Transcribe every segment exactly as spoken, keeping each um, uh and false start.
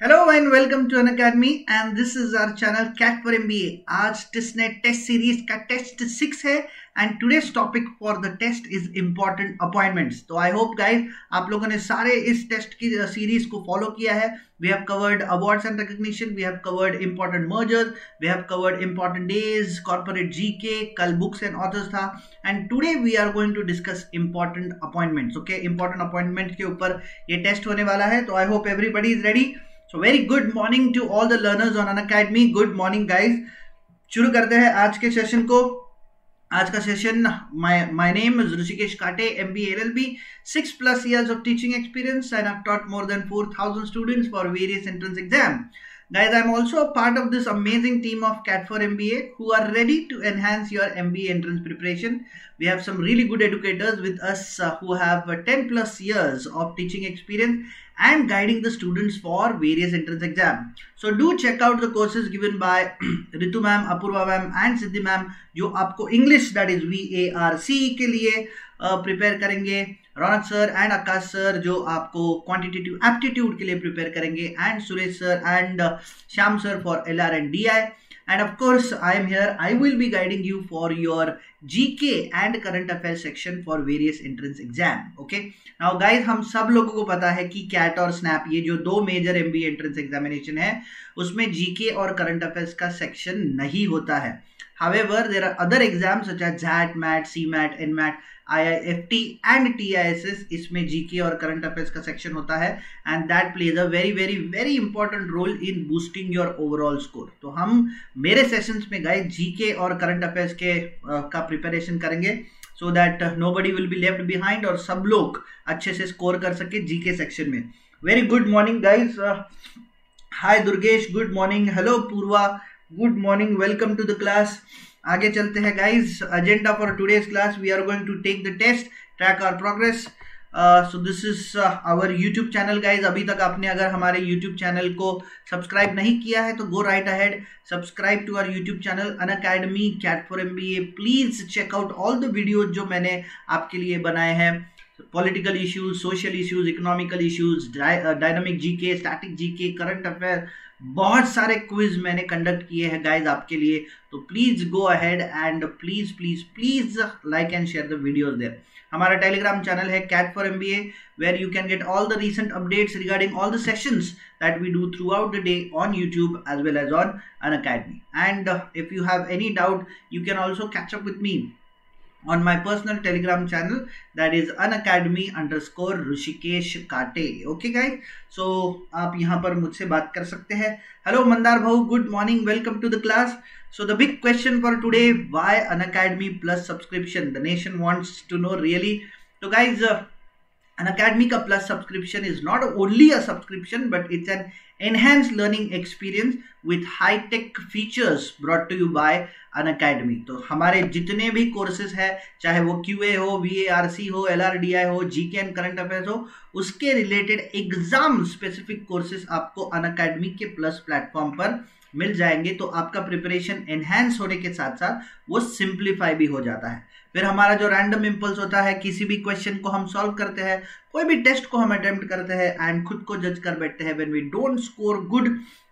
Hello and welcome to Unacademy and this is our channel Cat for M B A. आज testnet test series का test six है and today's topic for the test is important appointments. तो I hope guys आप लोगों ने सारे इस test की सीरीज को फॉलो किया है. We have covered awards and recognition, we have covered important mergers, we have covered important days, corporate G K, कल books and authors था and today we are going to discuss important appointments. Okay, important appointment के ऊपर ये test होने वाला है. तो I hope everybody is ready. So very good morning to all the learners on Unacademy. Good morning guys. शुरू करते हैं आज के सेशन को. आज का session my my name is Hrishikesh Kate, M B A L L B, six plus years of teaching experience and I've taught more than four thousand students for various entrance exam. Guys, I'm also a part of this amazing team of Cat for M B A who are ready to enhance your M B A entrance preparation. We have some really good educators with us uh, who have uh, ten plus years of teaching experience and guiding the students for various entrance exam. So do check out the courses given by Ritu ma'am, Apurva ma'am and Siddhi ma'am जो आपको English that is V A R C के लिए prepare uh, करेंगे. Raunak sir and Akash sir जो आपको quantitative aptitude के लिए prepare करेंगे and Suresh sir and Shyam sir for L R and D I and of course I am here. I will be guiding you for your GK and current affair section for various entrance exam. Okay now guys, हम सब लोगों को पता है कि cat और snap ये जो दो मेजर एमबीए एंट्रेंस एग्जामिनेशन है उसमें जीके और करंट अफेयर्स का सेक्शन नहीं होता है. However, there are other exams such as Z A T, M A T, C M A T, N M A T, I I F T and T I S S. इसमें G K और Current Affairs का section होता है and that plays a very very very important role in boosting your overall score. तो हम मेरे sessions में guys G K और Current Affairs के uh, का प्रिपरेशन करेंगे so that uh, nobody will be left behind और सब लोग अच्छे से स्कोर कर सके G K सेक्शन में. Very good morning guys. Uh, hi Durgesh, good morning. Hello Purva. Good morning, welcome to the class. आगे चलते हैं guys. Agenda for today's class, we are going to take the test, track our progress. So this is our YouTube channel guys. अभी तक आपने अगर हमारे YouTube channel को subscribe नहीं किया है तो go right ahead, subscribe to our YouTube channel Unacademy CAT for MBA. Please check out all the videos जो मैंने आपके लिए बनाए हैं. Political issues, social issues, economical issues, dynamic GK, static GK, current affair, बहुत सारे क्विज मैंने conduct किए हैं गाइज आपके लिए. तो please go ahead and please please please like and share the videos there. हमारा टेलीग्राम चैनल है CAT for MBA where you can get all the recent updates regarding all the sessions that we do throughout the day on YouTube as well as on Unacademy. And if you have any doubt you can also catch up with me on my personal telegram channel that is unacademy underscore Hrishikesh Kate. Okay guys, so आप यहाँ पर मुझसे बात कर सकते हैं. Hello Mandar भाऊ, good morning, welcome to the class. So the big question for today, why Unacademy plus subscription? The nation wants to know really. So guys, uh, Unacademy का plus subscription is not only a subscription but it's an enhanced learning experience with high tech features brought to you by Unacademy. तो हमारे जितने भी courses है, चाहे वो Q A हो, V A R C हो, L R D I हो, G K and Current Affairs हो, उसके रिलेटेड एग्जाम स्पेसिफिक कोर्सेज आपको Unacademy के प्लस प्लेटफॉर्म पर मिल जाएंगे. तो आपका प्रिपरेशन एनहांस होने के साथ साथ वो सिंप्लीफाई भी हो जाता है. फिर हमारा जो रैंडम इम्पल्स होता है, किसी भी क्वेश्चन को हम सॉल्व करते हैं, कोई भी टेस्ट को हम अटेम्प्ट करते हैं एंड खुद को जज कर बैठते हैं when we don't score good.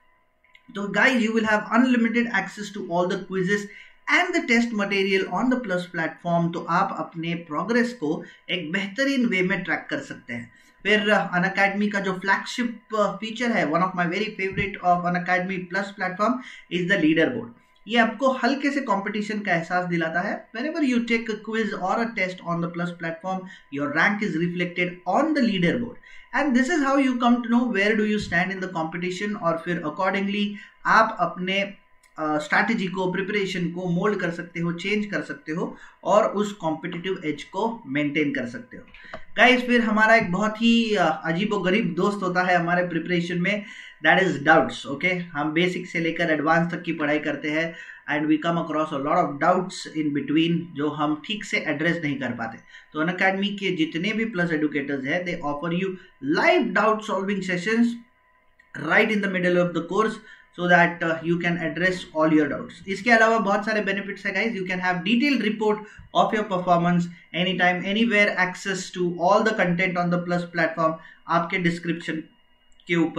तो guys you will have unlimited access to all the quizzes and the test material on the plus platform. तो आप अपने प्रोग्रेस को एक बेहतरीन वे में ट्रैक कर सकते हैं. फिर अनअकैडमी का जो फ्लैगशिप फीचर है, one of my very favourite of Unacademy plus platform is the leaderboard. ये आपको हल्के से कंपटीशन का एहसास दिलाता है. whenever you take a quiz or a test on the plus platform, your rank is reflected on the leaderboard and this is how you come to know where do you stand in the competition. और फिर accordingly आप अपने strategy uh, को, preparation को mould कर सकते हो, change कर सकते हो और उस कॉम्पिटिटिव एज को मेंटेन कर सकते हो. गाइस, फिर हमारा एक बहुत ही अजीबो गरीब दोस्त होता है हमारे प्रिपरेशन में, दैट इज डाउट्स. ओके, हम बेसिक से लेकर एडवांस तक की पढ़ाई करते हैं and we come across a lot of doubts in between जो हम ठीक से एड्रेस नहीं कर पाते. तो अनअकैडमी के जितने भी प्लस एडुकेटर्स हैं, they offer you live doubt solving sessions right in the middle of the course so that uh, you can address all your doubts. इसके अलावा बहुत सारे benefits है guys. You can have detailed report of your performance anytime, anywhere, access to all the content on the plus platform. आपके description के ऊपर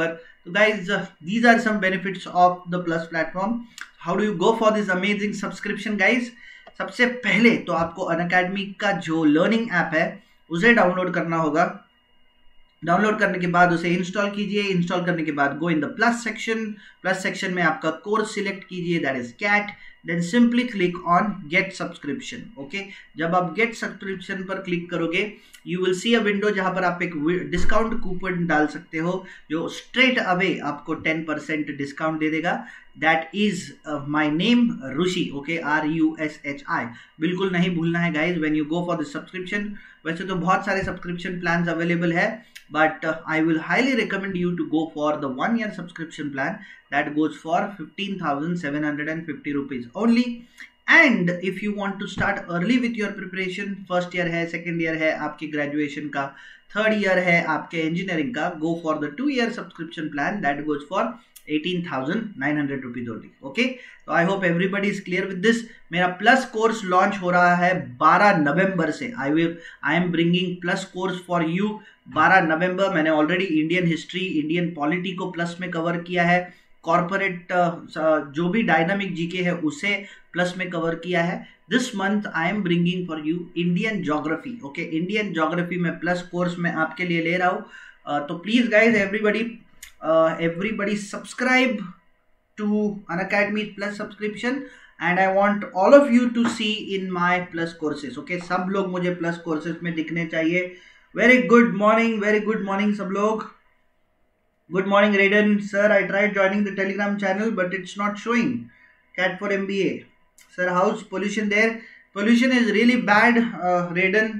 तो guys, uh, these are some benefits of the Plus platform. How do you go for this amazing subscription guys? सबसे पहले तो आपको Unacademy का जो लर्निंग ऐप है उसे डाउनलोड करना होगा। डाउनलोड करने के बाद उसे इंस्टॉल कीजिए। इंस्टॉल करने के बाद go in the plus section. Plus section में आपका कोर्स सिलेक्ट कीजिए, that is CAT. Then simply click on get subscription. Okay, जब आप गेट सब्सक्रिप्शन पर क्लिक करोगे you will see a window जहां पर आप एक डिस्काउंट कूपन डाल सकते हो जो स्ट्रेट अवे आपको टेन परसेंट डिस्काउंट दे देगा। That is my name Rishi. Okay, R U S H I. बिल्कुल नहीं भूलना है guys when you go for this subscription. वैसे तो बहुत सारे सब्सक्रिप्शन प्लान अवेलेबल है, but uh, I will highly recommend you to go for the one year subscription plan that goes for fifteen thousand seven hundred fifty rupees only. And if you want to start early with your preparation, first year है, second year है आपकी graduation का, third year है आपके engineering का, go for the two year subscription plan that goes for eighteen thousand nine hundred rupees only. Okay, तो I hope everybody is clear with this. मेरा plus course launch हो रहा है बारह नवंबर से। I will I am bringing plus course for you बारह नवंबर। मैंने already Indian history, Indian polity को प्लस में कवर किया है। कॉर्पोरेट जो भी डायनामिक जीके है उसे प्लस में कवर किया है। This month I am bringing for you Indian geography. Okay, Indian geography में प्लस कोर्स में आपके लिए ले रहा हूँ। uh, तो please guys everybody Uh, everybody subscribe to Unacademy Plus subscription and I want all of you to see in my Plus courses. Okay, सब लोग मुझे Plus courses में दिखने चाहिए। Very good morning, very good morning सब लोग। Good morning Raiden sir, I tried joining the Telegram channel but it's not showing Cat for M B A. Sir, how's pollution there? Pollution is really bad uh, Raiden,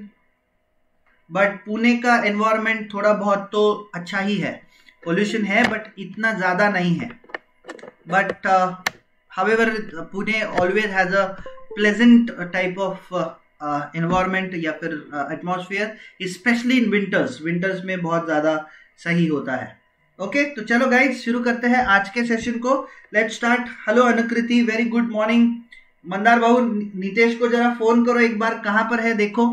but Pune का environment थोड़ा बहुत तो अच्छा ही है। Pollution है but इतना ज़्यादा नहीं है। But however Pune always has a pleasant type of environment या फिर atmosphere, specially in winters. Winters में बहुत ज़्यादा सही होता है। ओके okay, तो चलो गाइज शुरू करते हैं आज के सेशन को। Let's start. Hello Anukriti, very good morning. Mandar बाबू, नितेश को जरा फोन करो एक बार, कहाँ पर है देखो।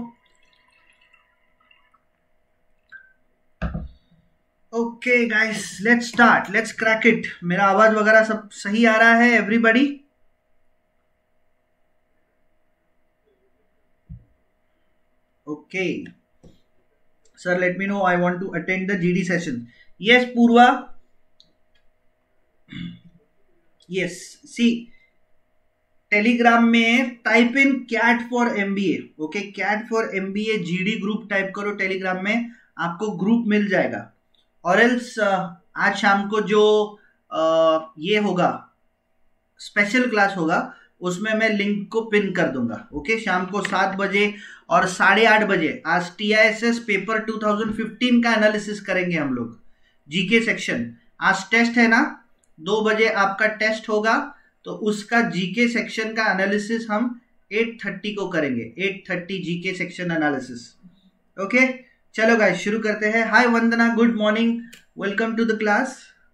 Okay guys, let's start, let's crack it. मेरा आवाज वगैरह सब सही आ रहा है everybody? Okay sir, let me know, I want to attend the GD session. Yes Purva, yes. See Telegram में type in CAT for MBA. Okay, CAT for MBA GD group type करो टेलीग्राम में, आपको ग्रुप मिल जाएगा। और else आज शाम को जो आ, ये होगा स्पेशल क्लास होगा उसमें मैं लिंक को पिन कर दूंगा। ओके, शाम को सात बजे और साढ़े आठ बजे आज TISS paper two thousand fifteen का एनालिसिस करेंगे हम लोग, जीके सेक्शन। आज टेस्ट है ना, दो बजे आपका टेस्ट होगा तो उसका जीके सेक्शन का एनालिसिस हम एट थर्टी को करेंगे। Eight thirty GK section analysis. Okay, चलो गाइस शुरू करते हैं। Hi Vandana, good morning, welcome to the class.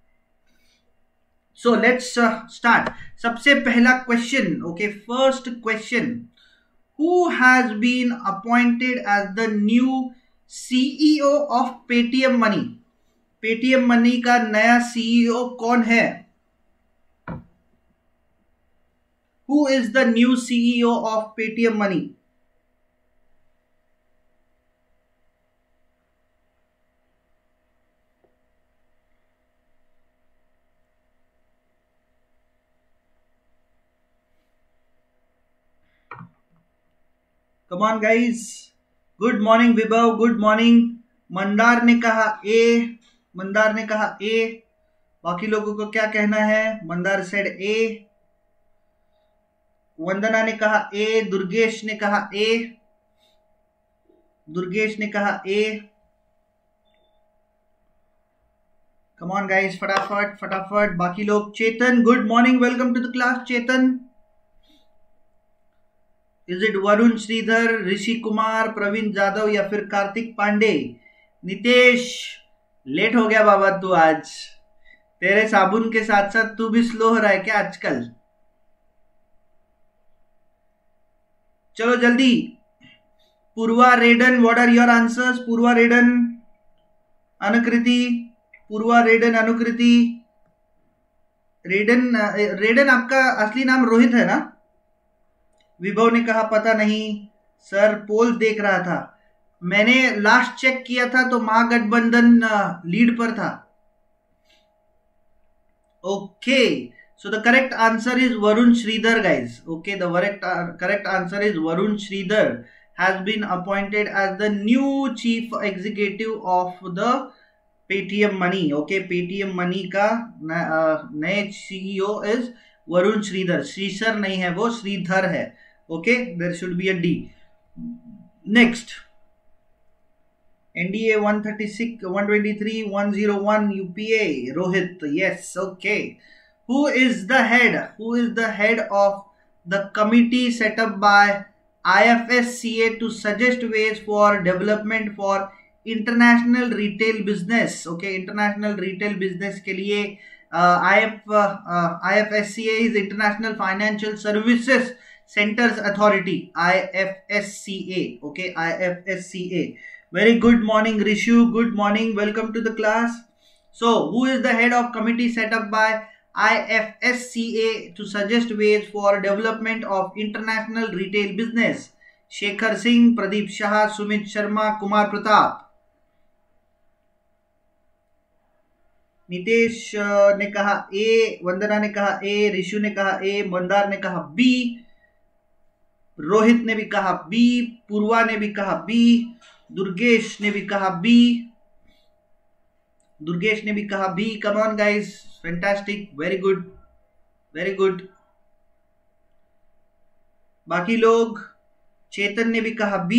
So let's start. सबसे पहला question, okay, first question, who has been appointed as the new CEO of Paytm Money? Paytm Money का नया CEO कौन है? Who is the new CEO of Paytm Money? Come on guys, good morning Vibhav, good morning. Mandar ने कहा A, Mandar ने कहा ए, बाकी लोगों को क्या कहना है? मंदार सेड ए, वंदना ने कहा ए, दुर्गेश ने कहा ए, दुर्गेश ने कहा ए। कम ऑन गाइस, फटाफट फटाफट बाकी लोग। Chetan, good morning, welcome to the class Chetan. Is it Varun Sridhar, Rishi Kumar, Praveen Jadhav या फिर कार्तिक पांडे? नितेश, लेट हो गया बाबा तू आज, तेरे साबुन के साथ साथ तू भी स्लो हो रहा है क्या आजकल? चलो जल्दी। Purva Raiden, what are your answers? Purva Raiden, Anukriti, Purva, Raiden, Anukriti. Raiden Raiden आपका असली नाम रोहित है ना? विभव ने कहा पता नहीं सर, पोल देख रहा था। मैंने लास्ट चेक किया था तो महागठबंधन लीड पर था। Okay, so the correct answer is Varun Sridhar, guys. Okay, the correct uh, correct answer is Varun Sridhar has been appointed as the new chief executive of the Paytm Money. Okay, Paytm Money का नए CEO is Varun Sridhar. श्रीसर नहीं है वो, श्रीधर है. Okay, there should be a D. Next, N D A one thirty-six, one twenty-three, one oh one U P A. Rohit, yes, okay. Who is the head? Who is the head of the committee set up by I F S C A to suggest ways for development for international retail business? Okay, international retail business के लिए uh, I F, uh, I F S C A is International Financial Services Centers Authority. I F S C A. Okay, I F S C A. Very good morning, Rishu. Good morning. Welcome to the class. So, who is the head of committee set up by I F S C A to suggest ways for development of international retail business? Shekhar Singh, Pradeep Shah, Sumit Sharma, Kumar Pratap. Nitesh ने कहा ए, वंदना ने कहा A, Rishu ने कहा A, Mandar ने कहा B, Rohit ने भी कहा बी, पूर्वा ने भी कहा बी, दुर्गेश ने भी कहा बी, दुर्गेश ने भी कहा B. Come on guys, fantastic, very good, very good. बाकी लोग, चेतन ने भी कहा B.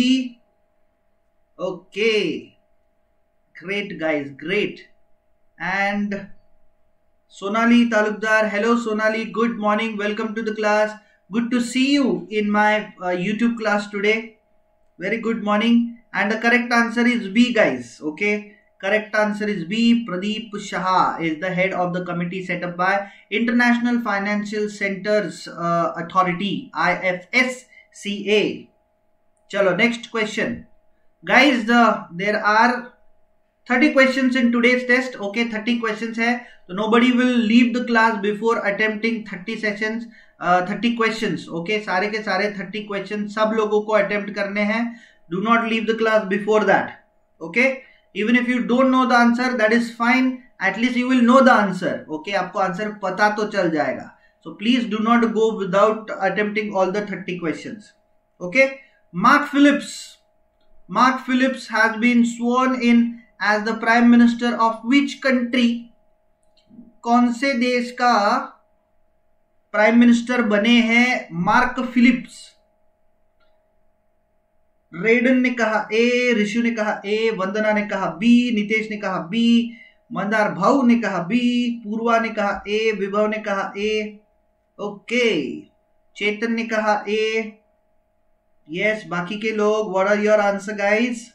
Okay, great guys, great. And Sonali Talukdar, hello Sonali, good morning, welcome to the class. Good to see you in my uh, YouTube class today. Very good morning. And the correct answer is B, guys. Okay. Correct answer is B. Pradeep Shah is the head of the committee set up by International Financial Centers uh, Authority, I F S C A. Chalo, next question. Guys, the there are thirty questions in today's test. Okay, thirty questions hai. So nobody will leave the class before attempting thirty sessions. Thirty questions. Okay, सारे के सारे thirty question सब लोगों को attempt करने हैं. Do not leave the class before that. Okay, even if you don't know the answer, that is fine, at least you will know the answer. Okay, आपको answer पता तो चल जाएगा. So please do not go without attempting all the thirty questions. Okay, Mark Phillips. Mark Phillips has been sworn in as the prime minister of which country? कौन से देश का prime minister बने हैं मार्क फिलिप्स? रेडन ने कहा A, Rishu ने कहा ए, वंदना ने कहा बी, नितेश ने कहा बी, मंदार भाऊ ने कहा बी, पूर्वा ने कहा ए, विभव ने कहा ए. ओके, चेतन ने कहा ए. यस, बाकी के लोग, what are your answer guys?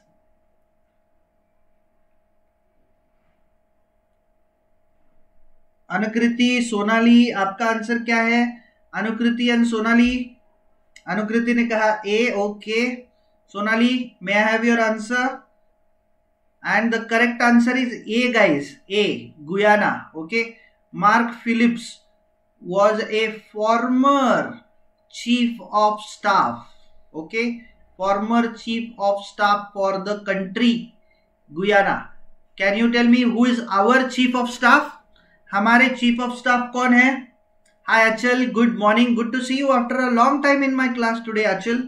Anukriti, Sonali, आपका आंसर क्या है? अनुकृति एंड सोनाली. अनुकृति ने कहा A. Okay, Sonali, may I have your answer? And the correct answer is A guys, A, Guyana. Okay, Mark Phillips was a former chief of staff. Okay, former chief of staff for the country Guyana. Can you tell me who is our chief of staff? हमारे chief of staff कौन है? Hi Achal, good morning, good to see you after a long time in my class today. Achal,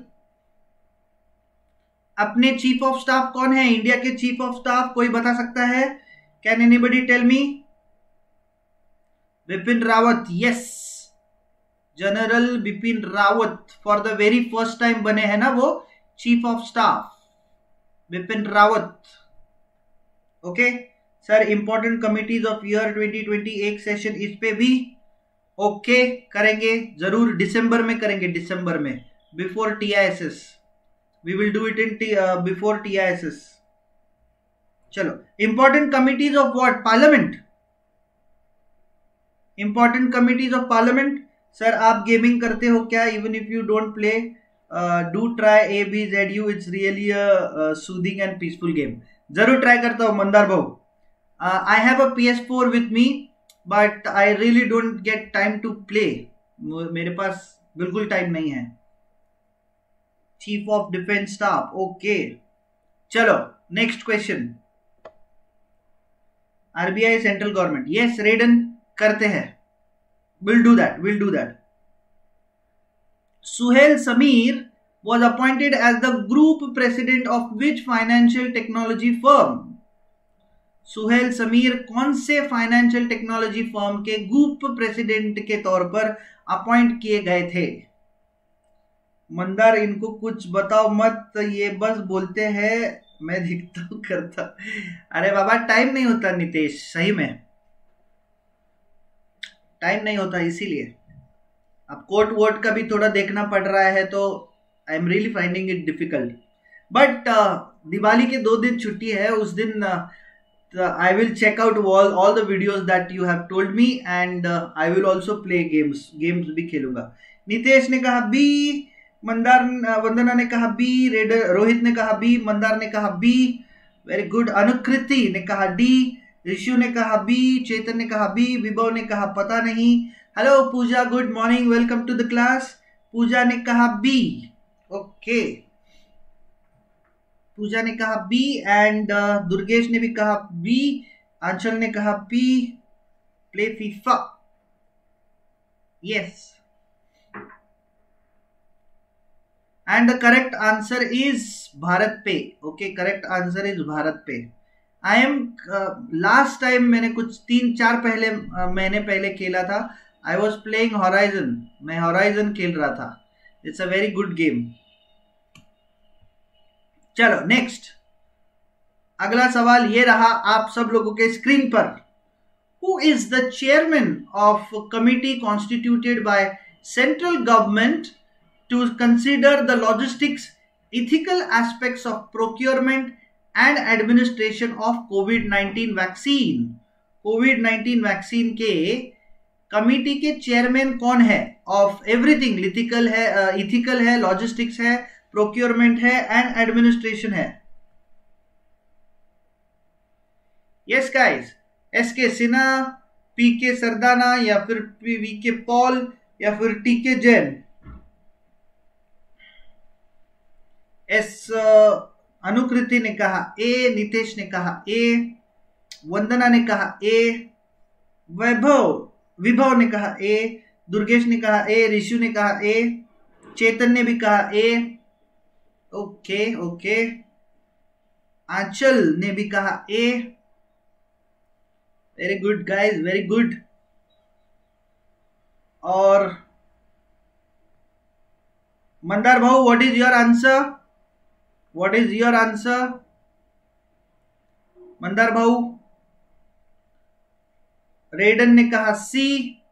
अपने chief of staff कौन है? India के chief of staff कोई बता सकता है? Can anybody tell me? Bipin Rawat. Yes, general Bipin Rawat for the very first time बने हैं ना वो chief of staff, Bipin Rawat. Okay sir, important committees of year twenty twenty एक सेशन इस पे भी ओके okay, करेंगे जरूर. दिसंबर में करेंगे, दिसंबर में before T I S S. We will do it in before T I S S. चलो, important committees of what? Parliament. Important committees of parliament. Sir आप गेमिंग करते हो क्या? Even if you don't play, do try Abzu. It's really a soothing and peaceful game. जरूर try करता हूं मंदार भाऊ. I have a P S four with me but I really don't get time to play. मेरे पास बिल्कुल time नहीं है. Chief of defence staff, okay. चलो next question. RBI central government, yes Raiden करते हैं. Will do that, will do that. Suhail Sameer was appointed as the group president of which financial technology firm? Suhail Sameer कौन से फाइनेंशियल टेक्नोलॉजी फर्म के group president के तौर पर appoint किए गए थे? मंदार इनको कुछ बताओ मत, ये बस बोलते हैं मैं दिखता हूं करता. अरे बाबा टाइम नहीं होता नितेश, सही में टाइम नहीं होता, इसीलिए अब कोर्ट वोट का भी थोड़ा देखना पड़ रहा है तो I am really finding it difficult. But Diwali के दो दिन छुट्टी है, उस दिन I will check out all all the videos that you have told me and I will also play games. Games भी खेलूंगा. नितेश ने कहा बी, मंदार वंदना ने कहा बी, रेडर रोहित ने कहा बी, मंदार ने कहा बी. Very good. अनुकृति ने कहा डी, ऋषु ने कहा बी, चेतन ने कहा बी, विभव ने कहा पता नहीं. Hello Pooja, good morning, welcome to the class. Pooja ने कहा बी, ओके. पूजा ने कहा बी एंड दुर्गेश ने भी कहा बी. आंचल ने कहा B. Play FIFA, yes. And the correct answer is BharatPe. Okay, correct answer is BharatPe. I M last time मैंने कुछ तीन चार पहले uh, महीने पहले खेला था. I was playing Horizon. मैं हॉराइजन खेल रहा था. It's a very good game. चलो नेक्स्ट. अगला सवाल ये रहा आप सब लोगों के स्क्रीन पर. Who is the chairman of committee constituted by central government to consider the logistics, ethical aspects of procurement and administration of Covid nineteen vaccine? Covid nineteen vaccine के कमिटी के चेयरमैन कौन है? Of everything. इथिकल है, ethical है, logistics है, procurement है and administration है. Yes guys. S K Sinha, P के सरदाना या फिर वी के पॉल या फिर टी के जैन? एस अनुकृति ने कहा ए, नितेश ने कहा ए, वंदना ने कहा ए, वैभव विभव ने कहा ए, दुर्गेश ने कहा ए, ऋषु ने कहा ए, चेतन ने भी कहा ए. Okay okay. आंचल ने भी कहा A. Very good guys, very good. और मंदार भाऊ, what is your answer? What is your answer Mandar भाऊ? रेडन ने कहा सी.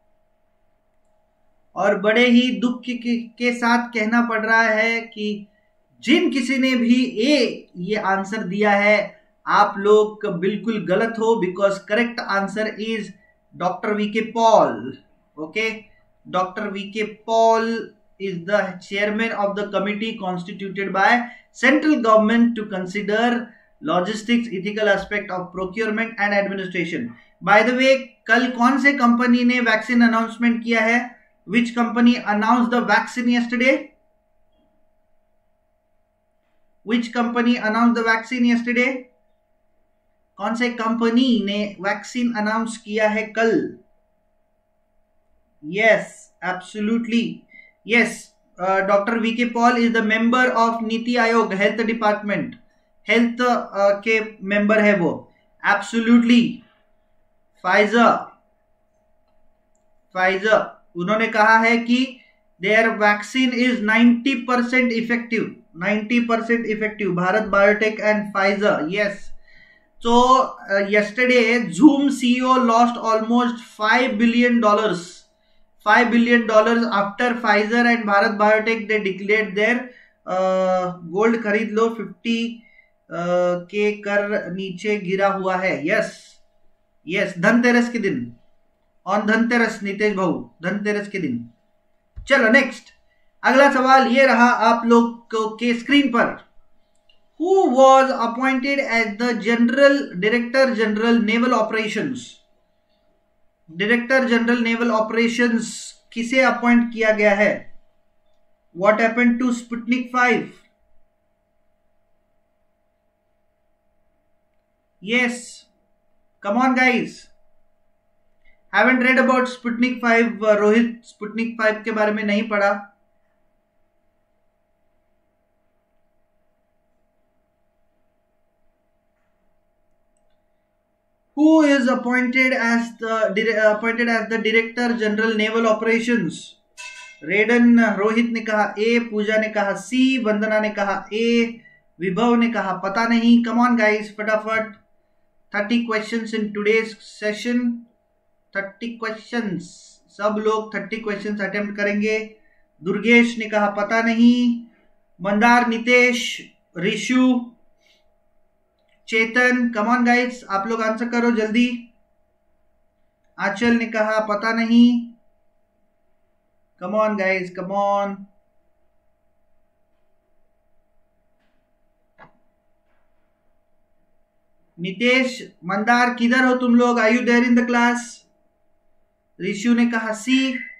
और बड़े ही दुख के, के साथ कहना पड़ रहा है कि जिन किसी ने भी ए ये आंसर दिया है आप लोग बिल्कुल गलत हो, because correct answer is doctor V K Paul. Okay, doctor V K Paul is the chairman of the committee constituted by central government to consider logistics, ethical aspect of procurement and administration. By the way, कल कौन से company ने vaccine announcement किया है? Which company announced the vaccine yesterday? Which company announced the vaccine yesterday? कौन से company ने vaccine announce किया है कल? Yes, absolutely. Yes, uh, Doctor V K Paul is the member of Niti Aayog Health Department. Health uh, के member है वो. Absolutely. Pfizer. Pfizer. उन्होंने कहा है कि their vaccine is ninety percent effective. ninety percent effective. Bharat Biotech and Pfizer. Yes. So uh, yesterday, Zoom C E O lost almost five billion dollars. five billion dollars after Pfizer and Bharat Biotech they declared their uh, gold खरीद लो fifty uh, के कर नीचे गिरा हुआ है. Yes yes, Dhanteras के दिन, on Dhanteras Nitesh भाऊ, धनतेरस के दिन. चलो नेक्स्ट, अगला सवाल ये रहा आप लोग के स्क्रीन पर. Who was appointed as the general director general naval operations? Director general naval operations किसे अपॉइंट किया गया है? What happened to Sputnik five? Yes, come on guys. Haven't read about Sputnik five. uh, Rohit Sputnik five के बारे में नहीं पढ़ा. Who is appointed as the appointed as the Director General Naval Operations? रेडन Rohit ने कहा ए, पूजा ने कहा सी, वंदना ने कहा ए, विभव ने कहा पता नहीं. कम ऑन गाइस, फटाफट. Thirty questions in today's session. Thirty questions, सब लोग थर्टी क्वेश्चंस अटेम्प्ट करेंगे. दुर्गेश ने कहा पता नहीं. Mandar, Nitesh, Rishu, Chetan, come on guys, आप लोग आंसर करो जल्दी. आंचल ने कहा पता नहीं. Come on guys, come on. Nitesh, Mandar, किधर हो तुम लोग? Are you there in the class? Rishu ने कहा सी.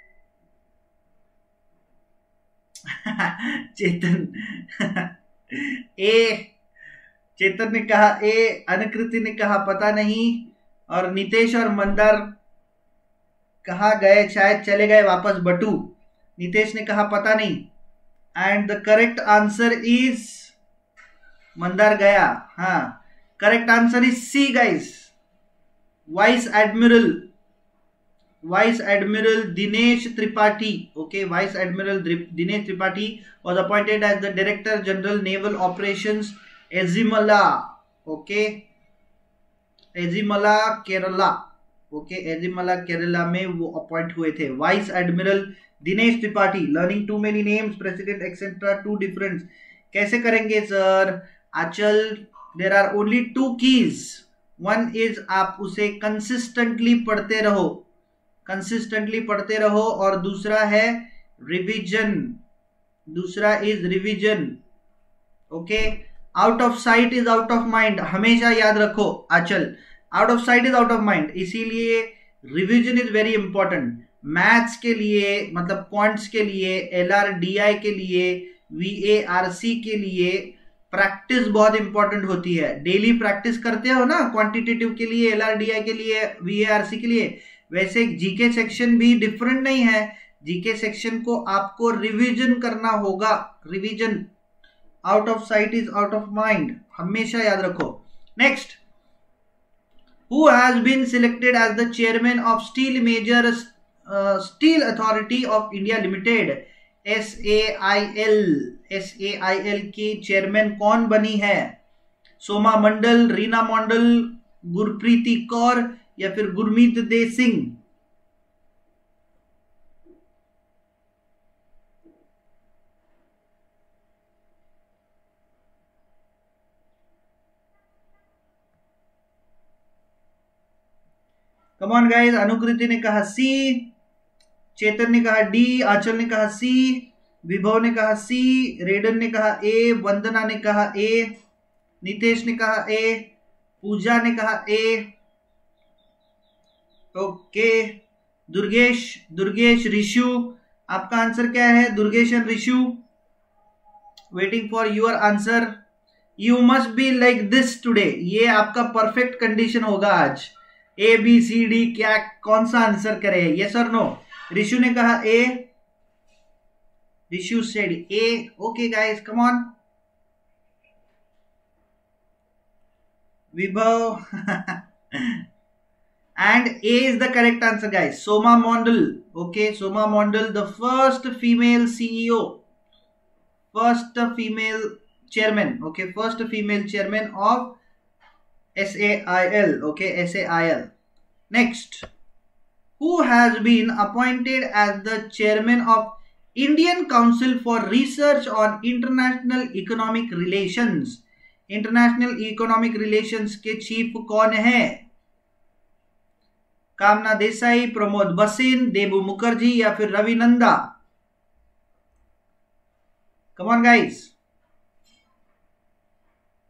चेतन ए, चेतन ने कहा ए, अनुकृति ने कहा पता नहीं, और नितेश और मंदार कहा गए? शायद चले गए वापस. बटू, नितेश ने कहा पता नहीं. And the correct answer is, Mandar गया. हाँ, correct answer is C guys. Vice admiral, vice admiral Dinesh Tripathi. Okay, vice admiral Dinesh Tripathi was appointed as the Director General Naval Operations Ezhimala. Okay, Ezhimala Kerala. Okay, Ezhimala Kerala में वो अपॉइंट हुए थे. Vice admiral Dinesh Tripathi. Learning too many names, president etcetera, to difference. कैसे करेंगे sir? Aanchal, there are only two keys. One is आप उसे consistently पढ़ते रहो, कंसिस्टेंटली पढ़ते रहो, और दूसरा है रिवीजन. दूसरा is revision. Okay, out of sight is out of mind, हमेशा याद रखो Aanchal. Out of sight is out of mind, इसीलिए revision is very important. Maths के लिए, मतलब क्वांट्स के लिए, एलआरडीआई के लिए, वीएआरसी के लिए प्रैक्टिस बहुत इंपॉर्टेंट होती है. डेली प्रैक्टिस करते हो ना क्वांटिटेटिव के लिए, एलआरडीआई के लिए, वीएआरसी के लिए. वैसे जीके सेक्शन भी डिफरेंट नहीं है. जीके सेक्शन को आपको रिवीजन करना होगा. Revision, out of sight is out of mind, हमेशा याद रखो. Next, who has been selected as the chairman of steel major Steel Authority of India Limited, S A I L. S A I L की chairman कौन बनी है? सोमा मंडल, रीना मंडल, गुरप्रीति कौर, या फिर गुरमीत दे Singh? Come on guys. Anukriti ने कहा सी, चेतन ने कहा डी, आंचल ने कहा सी, विभव ने कहा सी, रेडन ने कहा ए, वंदना ने कहा ए, नितेश ने कहा ए, पूजा ने कहा ए. ओके, दुर्गेश, दुर्गेश, ऋषु, आपका आंसर क्या है? Durgesh and Rishu, waiting for your answer. You must be like this today. ये आपका परफेक्ट कंडीशन होगा आज. ए बी सी डी, क्या कौन सा आंसर करे? यस और नो? ऋषु ने कहा A, Rishu said A. Okay guys, come on. Vibhav and A is the correct answer guys. Soma Mondal. Okay, Soma Mondal, the first female C E O, first female chairman. Okay, first female chairman of S A I L. Okay, S A I L. Next, who has been appointed as the chairman of Indian Council for Research on International Economic Relations? International Economic Relations के chief कौन है? कामना देसाई, प्रमोद बसिन, देबू मुखर्जी, या फिर Ravi Nanda? Come on guys.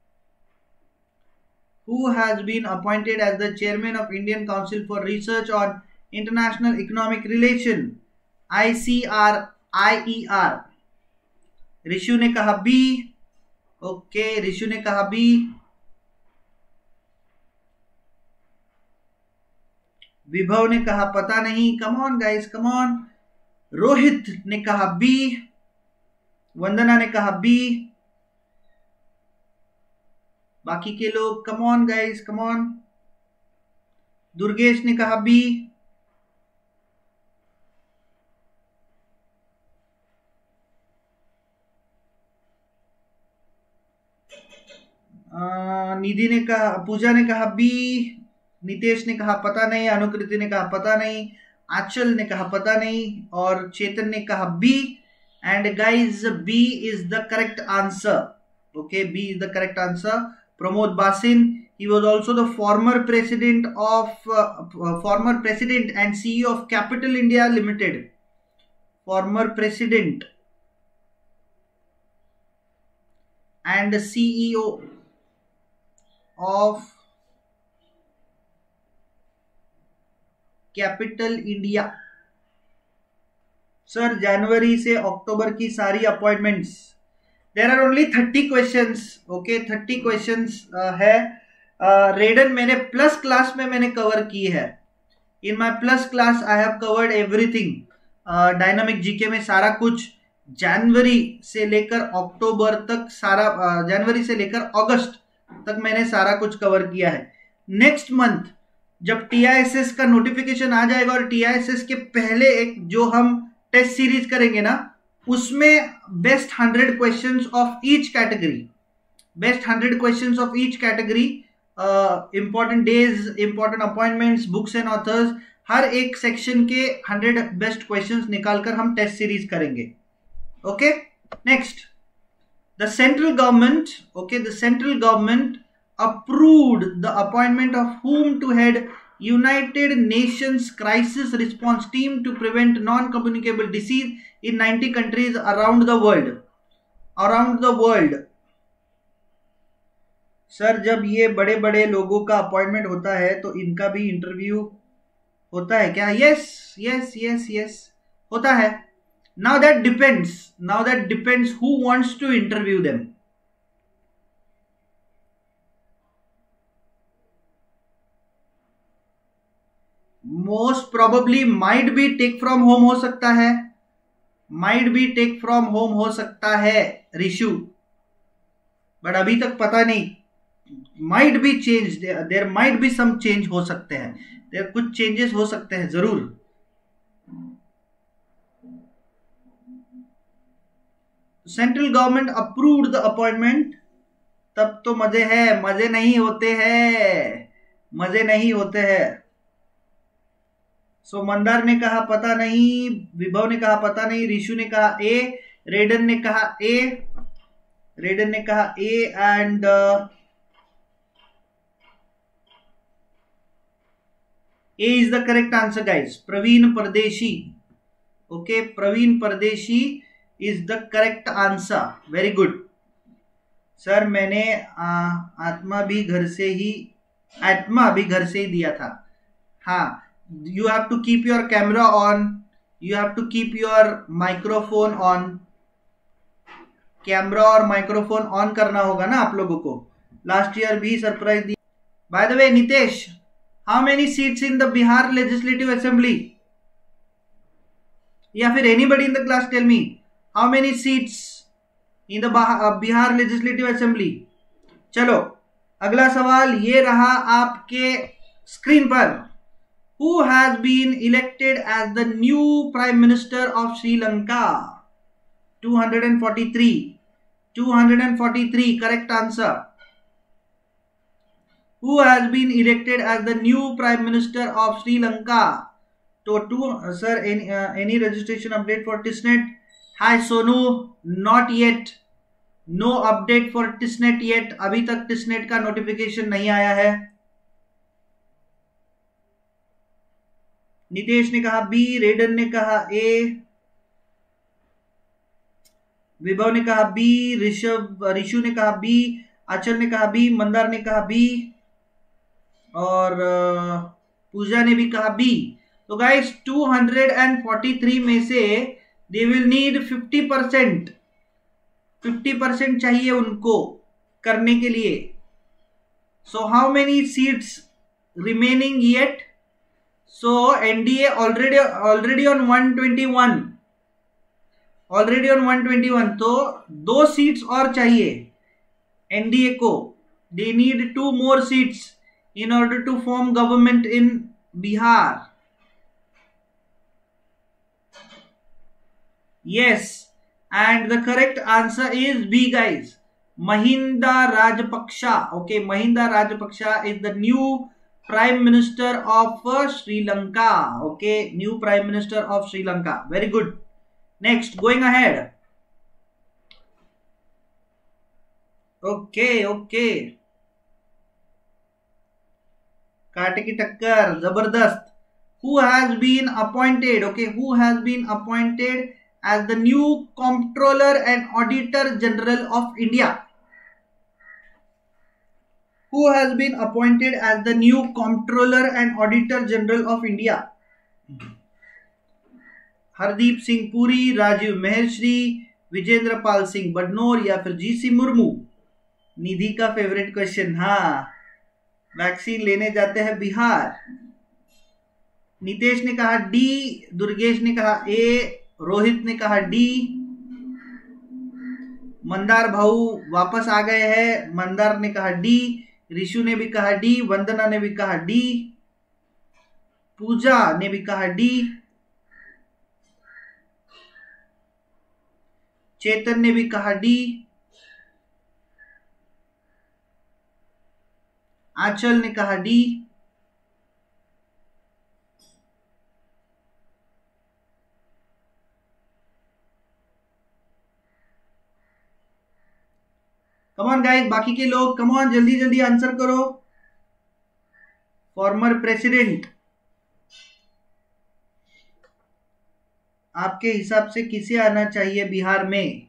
who has been appointed as the chairman of Indian Council for Research on International Economic Relation, I C R I E R? Rishu ने कहा B. Okay, Rishu ने कहा बी. विभव ने कहा पता नहीं. Come on guys, come on. Rohit ने कहा बी. वंदना ने कहा बी. बाकी के लोग come on guys, come on. Durgesh ने कहा बी. निधि ने कहा, पूजा ने कहा बी. नितेश ने कहा पता नहीं. अनुकृति ने कहा पता नहीं. आंचल ने कहा पता नहीं. और चेतन ने कहा B. And guys, B is the correct answer. Okay, B is the correct answer. Pramod Bhasin, he was also the former president of uh, former president and C E O of Capital India Limited. Former president and C E O of capital India. Sir, जनवरी से अक्टूबर की सारी appointments. There are only thirty questions. Okay, thirty questions है. Redan uh, मैंने plus class में मैंने cover की है. In my plus class I have covered everything. Dynamic GK में सारा कुछ जनवरी से लेकर अक्टूबर तक सारा, जनवरी uh, से लेकर अगस्त तक मैंने सारा कुछ कवर किया है. नेक्स्ट मंथ जब टी आई एस एस का नोटिफिकेशन आ जाएगा और टी आई एस एस के पहले एक जो हम टेस्ट सीरीज करेंगे ना, उसमें best hundred questions of each category, best hundred questions of each category, important days, important appointments, books and authors, हर एक सेक्शन के हंड्रेड बेस्ट क्वेश्चंस निकालकर हम टेस्ट सीरीज करेंगे. Okay, next, the central government, okay, the central government approved the appointment of whom to head United Nations Crisis Response Team to prevent non-communicable disease in ninety countries around the world. Around the world. Sir, जब ये बड़े बड़े लोगों का appointment होता है तो इनका भी इंटरव्यू होता है क्या? यस यस यस यस होता है. Now that depends. Now that depends who wants to interview them. Most probably might be take from home हो सकता है. Might be take from home हो सकता है ऋषु, बट अभी तक पता नहीं. Might be change, there might be some change हो सकते हैं. देयर कुछ चेंजेस हो सकते हैं जरूर. Central government approved the appointment. तब तो मजे है. मजे नहीं होते हैं, मजे नहीं होते हैं. सो so, मंदार ने कहा पता नहीं, विभव ने कहा पता नहीं, ऋषु ने कहा ए, रेडन ने कहा ए, रेडन ने कहा A and A is the correct answer guys. Praveen Pardeshi, okay, Praveen Pardeshi is the correct answer. Very good sir. मैंने आ, आत्मा भी घर से ही आत्मा भी घर से ही दिया था. हाँ, you have to keep your camera on, you have to keep your microphone on. Camera और माइक्रोफोन ऑन करना होगा ना आप लोगों को. लास्ट ईयर भी सरप्राइज दी. By the way Nitesh, how many seats in the Bihar legislative assembly? या फिर anybody in the class tell me how many seats in the Bihar legislative assembly. चलो, अगला सवाल ये रहा आपके स्क्रीन पर. Who has been elected as the new Prime Minister of Sri Lanka? two hundred forty-three. two hundred forty-three, correct answer. Who has been elected as the new Prime Minister of Sri Lanka? So, two, uh, sir, any, uh, any registration update for TISNET? Hi Sonu, not yet. No update for TISNET yet. अभी तक TISNET का notification नहीं आया है. नितेश ने कहा B, रेडन ने कहा ए, विभव ने कहा बी, ऋषभ ऋषु ने कहा बी, आचल ने कहा बी, मंदार ने कहा बी. और पूजा ने भी कहा बी। तो guys two hundred forty three में से they will need fifty percent fifty percent चाहिए उनको करने के लिए। So how many seats remaining yet? So NDA already already on one twenty one, already on one twenty one. तो दो seats और चाहिए एनडीए को। They need two more seats in order to form government in Bihar. Yes, and the correct answer is B, guys. Mahinda Rajapaksa. Okay, Mahinda Rajapaksa is the new Prime Minister of uh, Sri Lanka. Okay, new Prime Minister of Sri Lanka. Very good. Next, going ahead. Okay, okay. काटे की टक्कर, जबरदस्त। Who has been appointed? Okay, who has been appointed as the new Comptroller and Auditor General of India? Who has been appointed as the new Comptroller and Auditor General of India? Hardeep Singh Puri, Rajiv महर्षि, विजेंद्र पाल सिंह बडनोर या फिर GC Murmu? निधि का favourite question. हाँ, vaccine लेने जाते हैं बिहार। नितेश ने कहा D, Durgesh ने कहा ए, रोहित ने कहा डी, मंदार भाऊ वापस आ गए हैं, मंदार ने कहा डी, ऋषु ने भी कहा डी, वंदना ने भी कहा डी, पूजा ने भी कहा डी, चेतन ने भी कहा डी, आंचल ने कहा डी, कमॉन गाइस, बाकी के लोग कमॉन जल्दी जल्दी आंसर करो। फॉर्मर प्रेसिडेंट आपके हिसाब से किसे आना चाहिए बिहार में?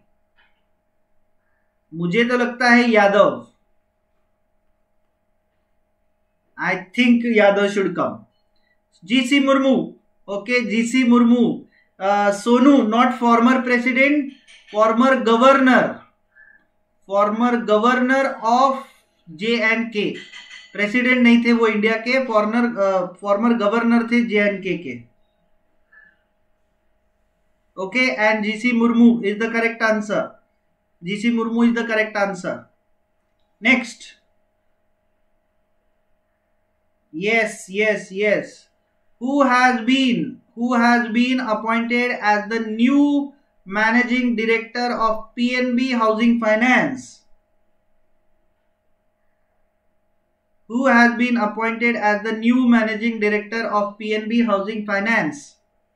मुझे तो लगता है Yadav. I think Yadav should come. G C Murmu. Okay, G C Murmu. Uh, Sonu, not former president, former governor. Former governor of J and K. President नहीं थे वो इंडिया के, फॉर्मर फॉर्मर गवर्नर थे जे एंड के के। Okay, and G C Murmu is the correct answer. G C Murmu is the correct answer. Next. Yes, yes, yes. Who has been who has been appointed as the new managing director of P N B Housing Finance? Who has been appointed as the new managing director of P N B Housing Finance?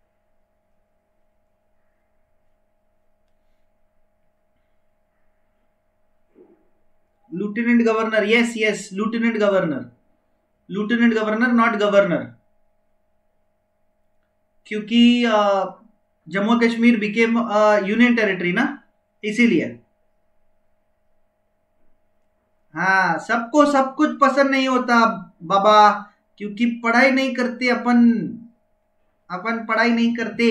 Lieutenant Governor. Yes, yes, Lieutenant Governor. Lieutenant Governor, not Governor. क्योंकि Jammu Kashmir became union territory ना, इसीलिए। हाँ, सबको सब कुछ पसंद नहीं होता बाबा, क्योंकि पढ़ाई नहीं करते अपन अपन पढ़ाई नहीं करते।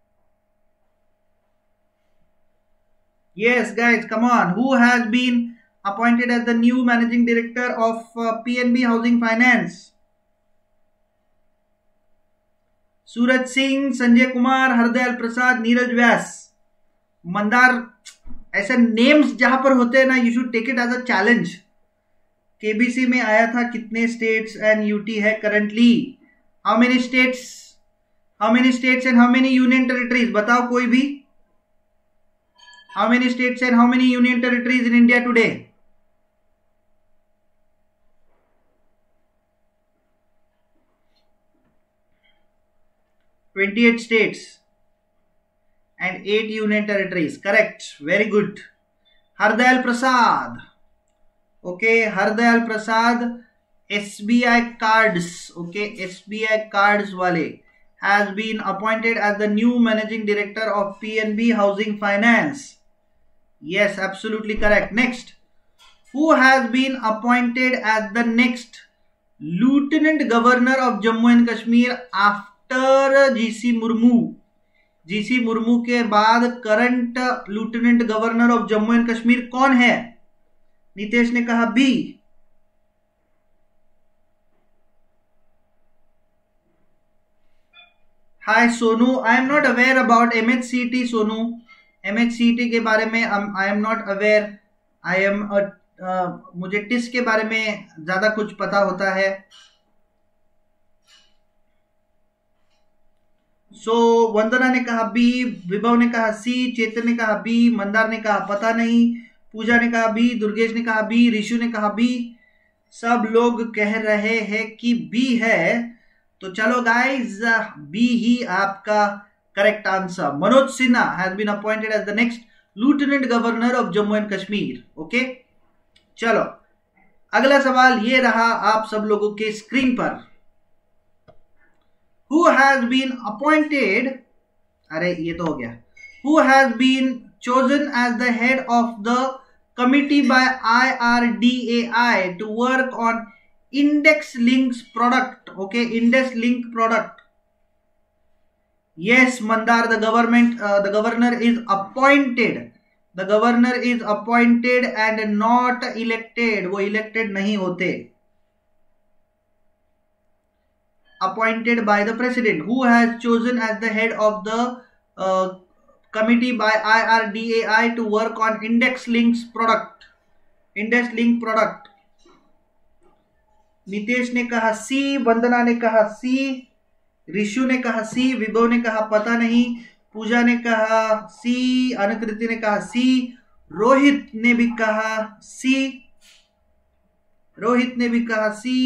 Yes, guys, come on. Who has been appointed as the new managing director of uh, P N B Housing Finance? Suraj Singh, Sanjay Kumar, Hardayal प्रसाद, नीरज व्यास, मंदार। ऐसे नेम्स जहां पर होते हैं ना, you should take it as a challenge. KBC में आया था कितने स्टेट्स एंड यूटी है currently? How many states how many states and how many union territories? बताओ कोई भी। How many states and how many union territories in India today? twenty-eight states and eight union territories. Correct. Very good. Hardayal Prasad. Okay, Hardayal Prasad, S B I cards. Okay, S B I cards wale has been appointed as the new managing director of P N B Housing Finance. Yes, absolutely correct. Next, who has been appointed as the next Lieutenant Governor of Jammu and Kashmir after G C Murmu. G C Murmu के बाद current Lieutenant Governor of Jammu and Kashmir कौन है? नीतीश ने कहा B. Hi Sonu, I am not aware about M H C T. Sonu, M H C T के बारे में I am not aware. I am मुझे टिस के बारे में ज्यादा कुछ पता होता है। सो so, वंदना ने कहा बी, विभव ने कहा सी, चेतन ने कहा बी, मंदार ने कहा पता नहीं, पूजा ने कहा बी, दुर्गेश ने कहा बी, ऋषु ने कहा बी। सब लोग कह रहे हैं कि बी है, तो चलो गाइस, बी ही आपका correct answer. Manoj Sinha has been appointed as the next lieutenant governor of Jammu and Kashmir. Okay, चलो अगला सवाल ये रहा आप सब लोगों के स्क्रीन पर। Who has been appointed? अरे ये तो हो गया। Who has been chosen as the head of the committee by I R D A I to work on index links product? Okay, index link product. Yes, Mandar, the government, uh, the governor is appointed. The governor is appointed and not elected. वो elected नहीं होते। Appointed by the president. Who has chosen as the head of the uh, committee by I R D A I to work on index links product? Index link product. Nitish ने कहा सी, वंदना ने कहा सी, ऋषु ने कहा सी, विभव ने कहा पता नहीं, पूजा ने कहा सी, अनुकृति ने कहा सी, रोहित ने भी कहा सी, रोहित ने भी कहा सी,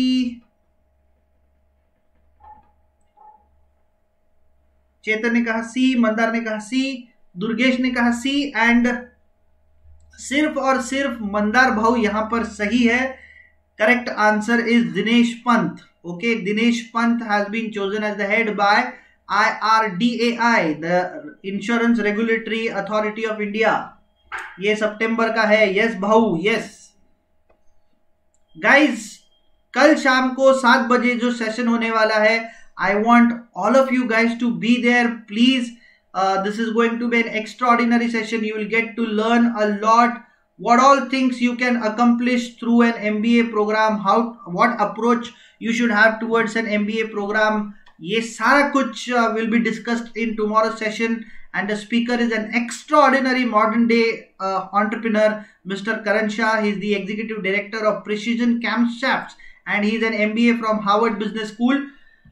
चेतन ने कहा सी, मंदार ने कहा सी, दुर्गेश ने कहा सी, एंड सिर्फ और सिर्फ मंदार भाऊ यहां पर सही है। Correct answer is Dinesh Pant. Okay, Dinesh Pant has been chosen as the head by I R D A I, the insurance regulatory authority of India. ये सितंबर का है। यस भाऊ, यस गाइज, कल शाम को सात बजे जो सेशन होने वाला है, I want all of you guys to be there, please. Uh, this is going to be an extraordinary session. You will get to learn a lot. What all things you can accomplish through an M B A program. How, what approach you should have towards an M B A program. ये सारा कुछ uh, will be discussed in tomorrow's session. And the speaker is an extraordinary modern day uh, entrepreneur, Mister Karan Shah. He is the executive director of Precision Camshafts, and he is an M B A from Harvard Business School.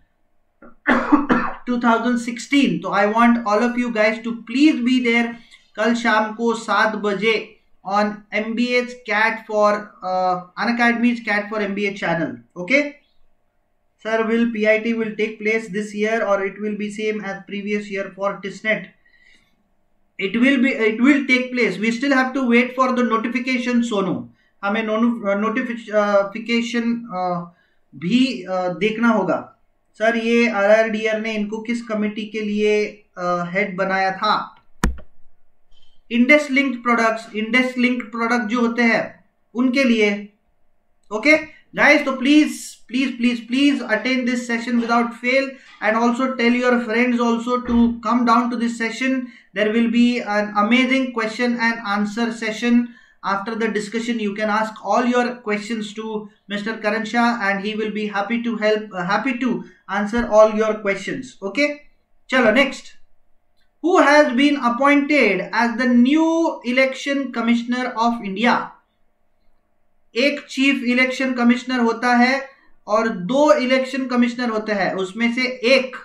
twenty sixteen. तो I want all of you guys to please be there कल शाम को सात बजे on M B A's Cat for uh, Unacademy's Cat for M B A channel. Okay, sir, will P I T will take place this year or it will be same as previous year for TISNET? It will be, it will take place. We still have to wait for the notification. Sonu, हमें notification भी देखना होगा। Sir, ये are R D R ने इनको किस committee के लिए हेड बनाया था? Index linked products, index linked product जो होते हैं उनके लिए। ओके गाइस, तो please please please please attend this session without fail, and also tell your friends also to come down to this session. There will be an amazing question and answer session. After the discussion, you can ask all your questions to Mister Karan Shah, and he will be happy to help, uh, happy to answer all your questions. Okay, chalo next. Who has been appointed as the new election commissioner of India? एक chief election commissioner होता है और दो election commissioner होते हैं, उसमें से एक।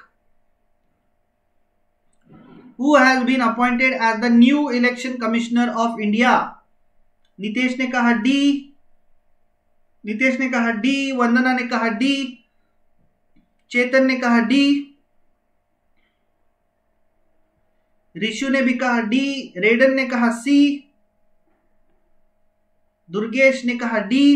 Who has been appointed as the new election commissioner of India? Nitish ने कहा डी, नीतीश ने कहा डी, वंदना ने कहा डी, चेतन ने कहा डी, ऋषु ने भी कहा डी, रेडन ने कहा सी, दुर्गेश ने कहा डी,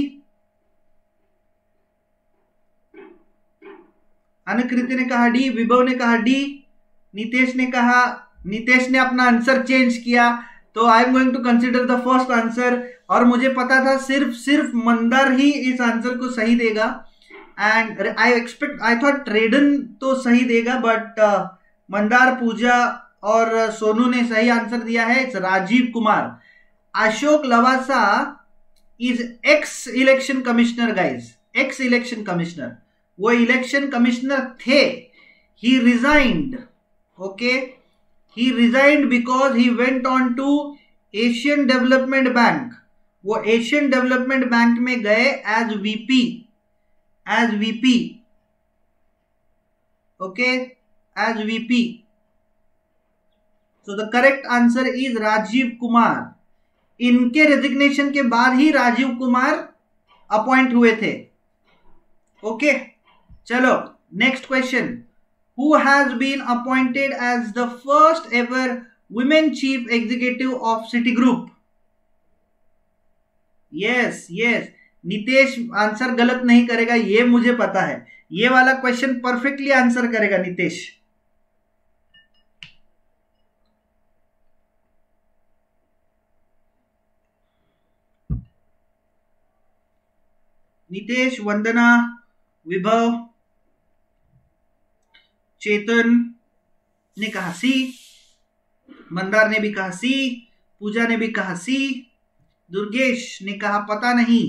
अनुकृति ने कहा डी, विभव ने कहा डी, नीतीश ने कहा, नीतीश ने अपना आंसर चेंज किया, तो I am going to consider the first answer. और मुझे पता था सिर्फ सिर्फ मंदार ही इस आंसर को सही देगा, and I expect I thought Redan तो सही देगा, बट uh, मंदार, पूजा और सोनू ने सही आंसर दिया है। It's Rajiv Kumar. Ashok Lavasa is ex election commissioner guys, ex election commissioner. वो इलेक्शन कमिश्नर थे, he resigned, okay, he resigned because he went on to Asian development bank. वो एशियन डेवलपमेंट बैंक में गए as VP, as VP, okay, as VP. So the correct answer is Rajiv Kumar. इनके resignation के बाद ही Rajiv Kumar appoint हुए थे। Okay, चलो next question. Who has been appointed as the first ever women chief executive of Citigroup? Yes yes, Nitesh answer गलत नहीं करेगा, ये मुझे पता है। ये वाला क्वेश्चन परफेक्टली आंसर करेगा नितेश। नितेश, वंदना, विभव, चेतन ने कहा सी, मंदार ने भी कहा सी, पूजा ने भी कहा सी, दुर्गेश ने कहा पता नहीं,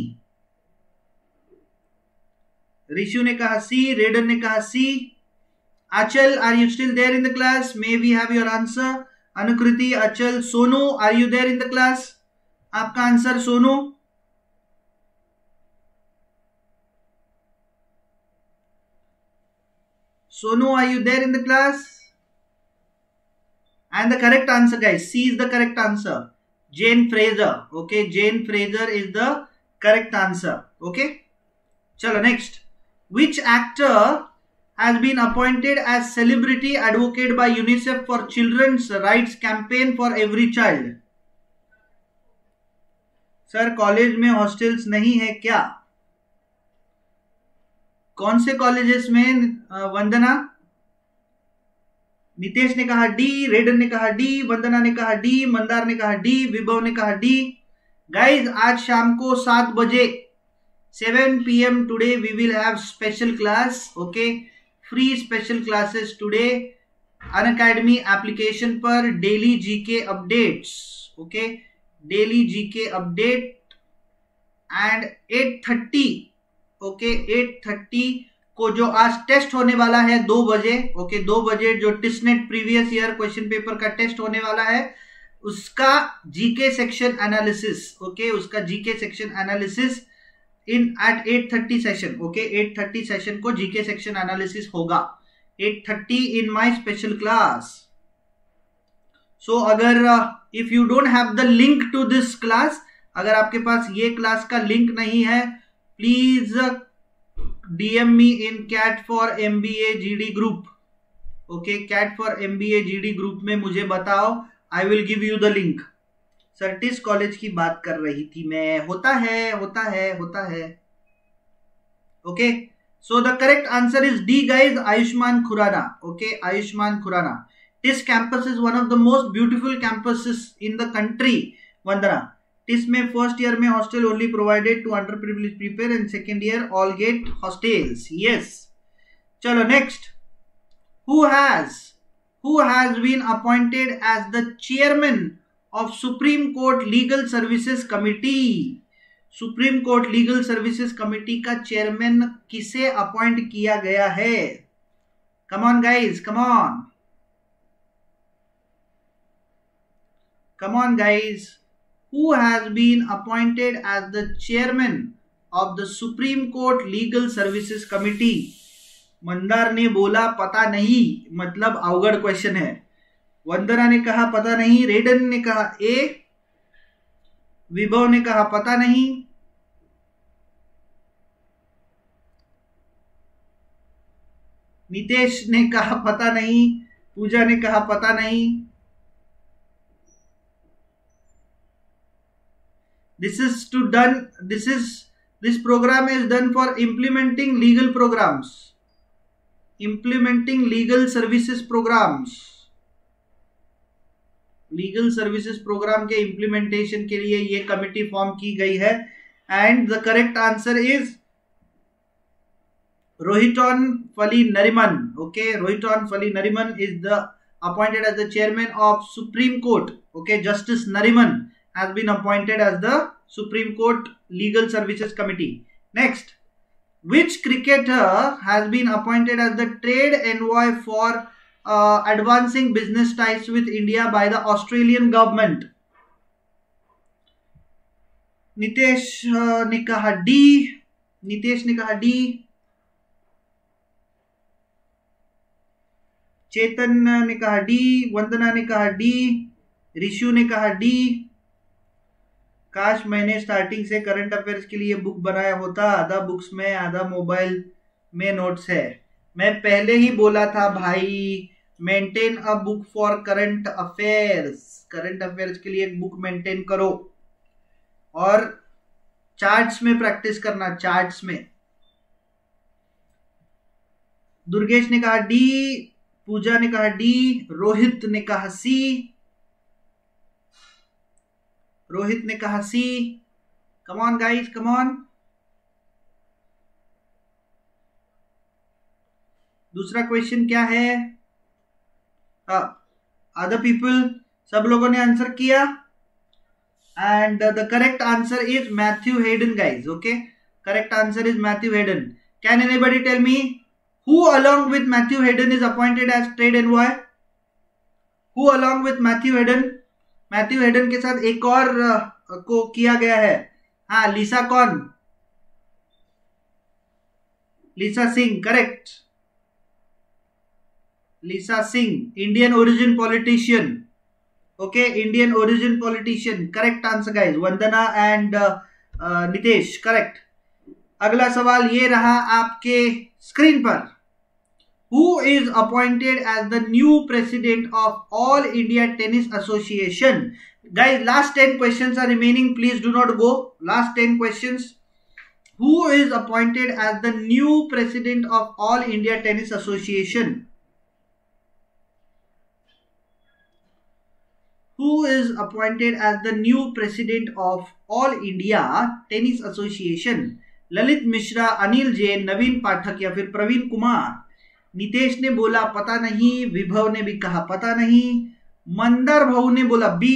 ऋषु ने कहा सी, रेडन ने कहा C. Achal, are you still there in the class? May we have your answer? Anukriti, Achal, Sonu, are you there in the class? आपका answer Sonu. Sonu, are you there in the class? And the correct answer, guys, C is the correct answer. Jane Fraser. Okay, Jane Fraser is the correct answer. Okay, chalo next. Which actor has been appointed as celebrity advocate by UNICEF for Children's Rights Campaign for Every Child? Sir, college में hostels नहीं है क्या? कौन से colleges में? वंदना, नितेश ने कहा D, रेडन ने कहा डी, वंदना ने कहा डी, मंदार ने कहा डी, विभव ने कहा डी। गाइज, आज शाम को सात बजे seven p m today we will have special class. Okay, free special classes today Unacademy application पर, daily GK updates. Okay, daily GK update and eight thirty, okay, eight thirty को जो आज test होने वाला है दो बजे, ओके, दो बजे जो TISSNET previous year question paper का टेस्ट होने वाला है, उसका जीके सेक्शन एनालिसिस, ओके, उसका GK section analysis in eight eight thirty session. Okay, eight thirty session को जीके सेक्शन एनालिसिस होगा, eight thirty in my special class. So अगर if you don't have the link to this class, अगर आपके पास ये class का link नहीं है, please DM me in CAT for MBA GD group. Okay, CAT for MBA GD group में मुझे बताओ, I will give you the link. सर्टिस कॉलेज की बात कर रही थी मैं। होता है होता है होता है। Okay, so the correct answer is D guys, Ayushmann Khurrana. Okay, Ayushmann Khurrana. TISS campus is one of the most beautiful campuses in the country. Vandana, TISS में फर्स्ट ईयर में hostel only provided to under privilege people and second year all get hostels. Yes, चलो next. Who has who has been appointed as the chairman of Supreme Court Legal Services Committee? Supreme Court legal services committee का chairman किसे appoint किया गया है? Come on guys, come on come on guys. Who has been appointed as the chairman of the Supreme Court Legal Services Committee? Mandar ने बोला पता नहीं, मतलब अवगढ़ क्वेश्चन है। वंदना ने कहा पता नहीं, रेडन ने कहा ए, विभव ने कहा पता नहीं, नितेश ने कहा पता नहीं, पूजा ने कहा पता नहीं। This is to done this is this program is done for implementing legal programs, implementing legal services programs. Legal services program के इंप्लीमेंटेशन के लिए ये कमिटी फॉर्म की गई है। And the correct answer is Rohiton Fali Nariman. Okay, Rohiton Fali Nariman is the appointed as the chairman of Supreme Court. Okay, Justice Nariman has been appointed as the Supreme Court Legal Services Committee. Next, which cricketer has been appointed as the trade envoy for uh, advancing business ties with India by the Australian government? Nitesh uh, ने कहा D. Nitesh ने कहा D. चेतन ने कहा D. वंदना ने कहा D. Rishu ने कहा डी. काश मैंने स्टार्टिंग से करंट अफेयर्स के लिए बुक बनाया होता. आधा बुक्स में, आधा मोबाइल में नोट्स है. मैं पहले ही बोला था भाई, maintain a book for current affairs. Current affairs के लिए एक बुक मेंटेन करो और चार्ट्स में प्रैक्टिस करना. चार्ट्स में. दुर्गेश ने कहा डी. पूजा ने कहा डी. रोहित ने कहा सी. रोहित ने कहा C. Come on guys, come on. दूसरा क्वेश्चन क्या है? अदर पीपल, सब लोगों ने आंसर किया. And uh, the correct answer is Matthew Hayden, guys. Okay, correct answer is Matthew Hayden. Can anybody tell me who along with Matthew Hayden is appointed as trade envoy? Who along with Matthew Hayden? Matthew Hayden के साथ एक और uh, को किया गया है. हाँ, लिसा कौन? लिसा Singh, correct. Lisa Singh, Indian origin politician. Okay, Indian origin politician. Correct answer, guys. Vandana and uh, uh, Nitesh, correct. अगला सवाल ये रहा आपके स्क्रीन पर. Who is appointed as the new president of All India Tennis Association? Guys, last ten questions are remaining. Please do not go. Last ten questions. Who is appointed as the new president of All India Tennis Association? Who is appointed as the new president of All India Tennis Association? Lalit Mishra, Anil Jain, नवीन पाठक या फिर प्रवीण कुमार? नितेश ने बोला पता नहीं. विभव ने भी कहा पता नहीं. मंदार भाऊ ने बोला बी.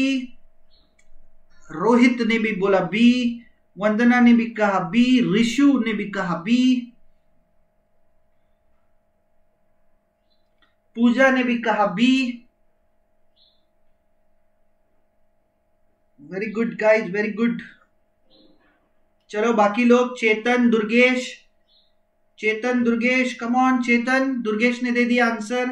रोहित ने भी बोला बी. वंदना ने भी कहा बी. ऋषु ने भी कहा बी. पूजा ने भी कहा B. Very good guys, very good. चलो बाकी लोग. Chetan, Durgesh, Chetan Durgesh, come on. चेतन, दुर्गेश ने दे दिया answer.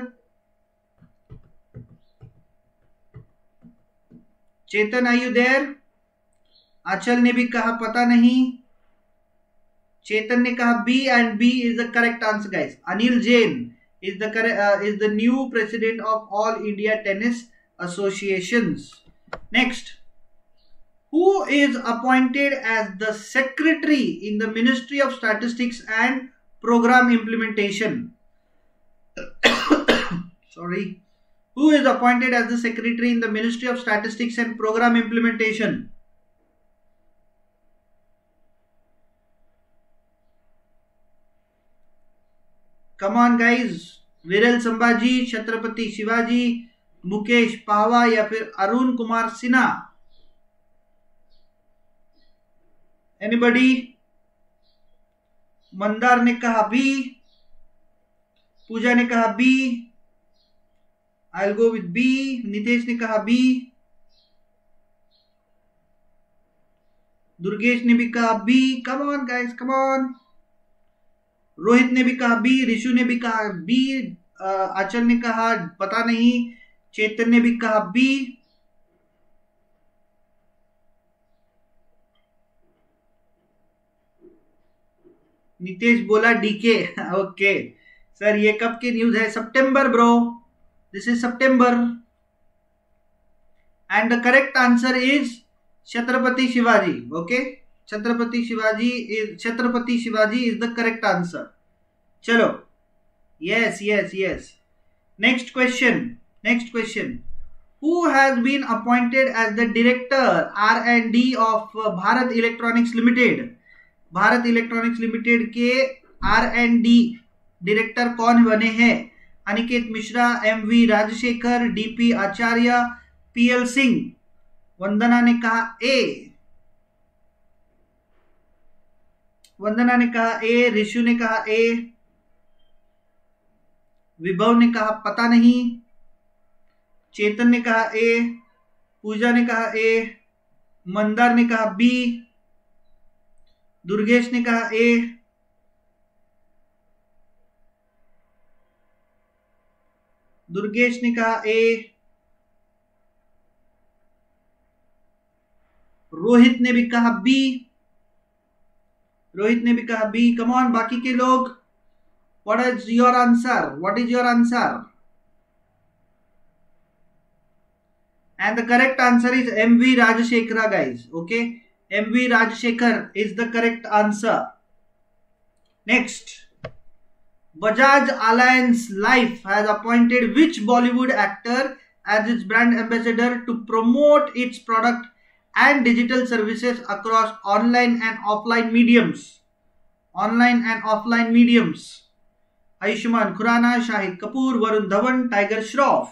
Chetan, are you there? Anchal ने भी कहा पता नहीं. चेतन ने कहा B and B is the correct answer, guys. Anil Jain is the is the new president of all India tennis associations. Next, who is appointed as the secretary in the Ministry of Statistics and Program Implementation? Sorry. Who is appointed as the secretary in the Ministry of Statistics and Program Implementation? Come on guys. विरल संभाजी, छत्रपति शिवाजी, मुकेश पावा या फिर Arun Kumar Sinha? Anybody? Mandar ने कहा B. Pooja ने कहा B. I will go with B. Nitesh ने कहा B. Durgesh ने भी कहा B. Come on guys, come on. Rohit ने भी कहा बी. ऋषु ने भी कहा बी. आचल ने कहा पता नहीं. चेतन ने भी कहा बी. नितेश बोला डीके. ओके सर, ये कब की न्यूज है? September bro, this is September. And the correct answer is Chhatrapati Shivaji. Okay, Chhatrapati Shivaji is Chhatrapati Shivaji is the correct answer. चलो, yes yes yes. Next question, next question. Who has been appointed as the director R and D of Bharat electronics limited? Bharat electronics limited के R and D director कौन बने हैं? Aniket Mishra, M V Rajshekhar, D P Acharya, P L Singh. Vandana ने कहा ए, वंदना ने कहा A, Rishu ने कहा ए, विभव ने कहा पता नहीं, चेतन ने कहा ए, पूजा ने कहा ए, मंदार ने कहा बी, दुर्गेश ने कहा ए, दुर्गेश ने कहा ए, रोहित ने भी कहा बी, रोहित ने भी कहा बी। कम ऑन बाकी के लोग, what is your answer? What is your answer? And the correct answer is M V Rajashekhara, guys. Okay, M V Rajashekhar is the correct answer. Next, Bajaj Allianz Life has appointed which Bollywood actor as its brand ambassador to promote its product and digital services across online and offline mediums? Online and offline mediums. Ayushmann Khurrana, Shahid Kapoor, Varun Dhawan, Tiger Shroff.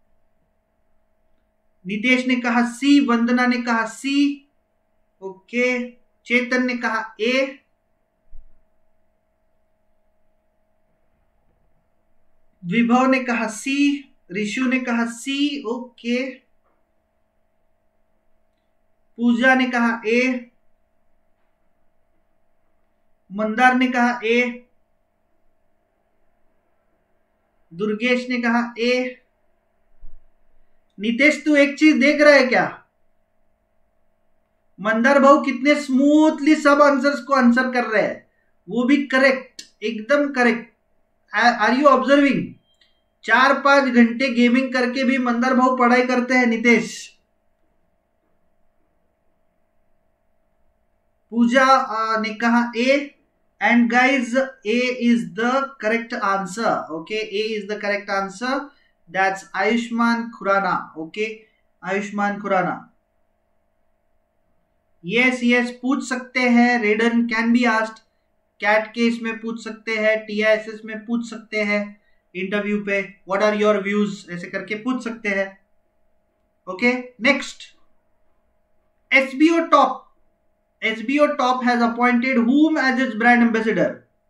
Nitesh ने कहा सी, वंदना ने कहा C, okay, चेतन ने कहा ए, विभव ने कहा सी, ऋषु ने कहा सी, ओके, पूजा ने कहा ए, मंदार ने कहा ए, दुर्गेश ने कहा ए। नितेश तू एक चीज देख रहा है क्या? मंदार भाऊ कितने स्मूथली सब आंसर्स को आंसर कर रहे हैं, वो भी करेक्ट, एकदम करेक्ट। Are you observing? चार पांच घंटे गेमिंग करके भी मंदार भाऊ पढ़ाई करते हैं नितेश। पूजा ने कहा A, and guys A is the correct answer. Okay, A is the correct answer. That's Ayushmann Khurrana. Okay, Ayushmann Khurrana. Yes, yes, पूछ सकते हैं। Redden can be asked. CAT case में पूछ सकते हैं, टी आई एस एस में पूछ सकते हैं, इंटरव्यू पे व्हाट आर योर व्यूज ऐसे करके पूछ सकते हैं। Okay, next, SBO top SBO top has appointed whom as its brand ambassador?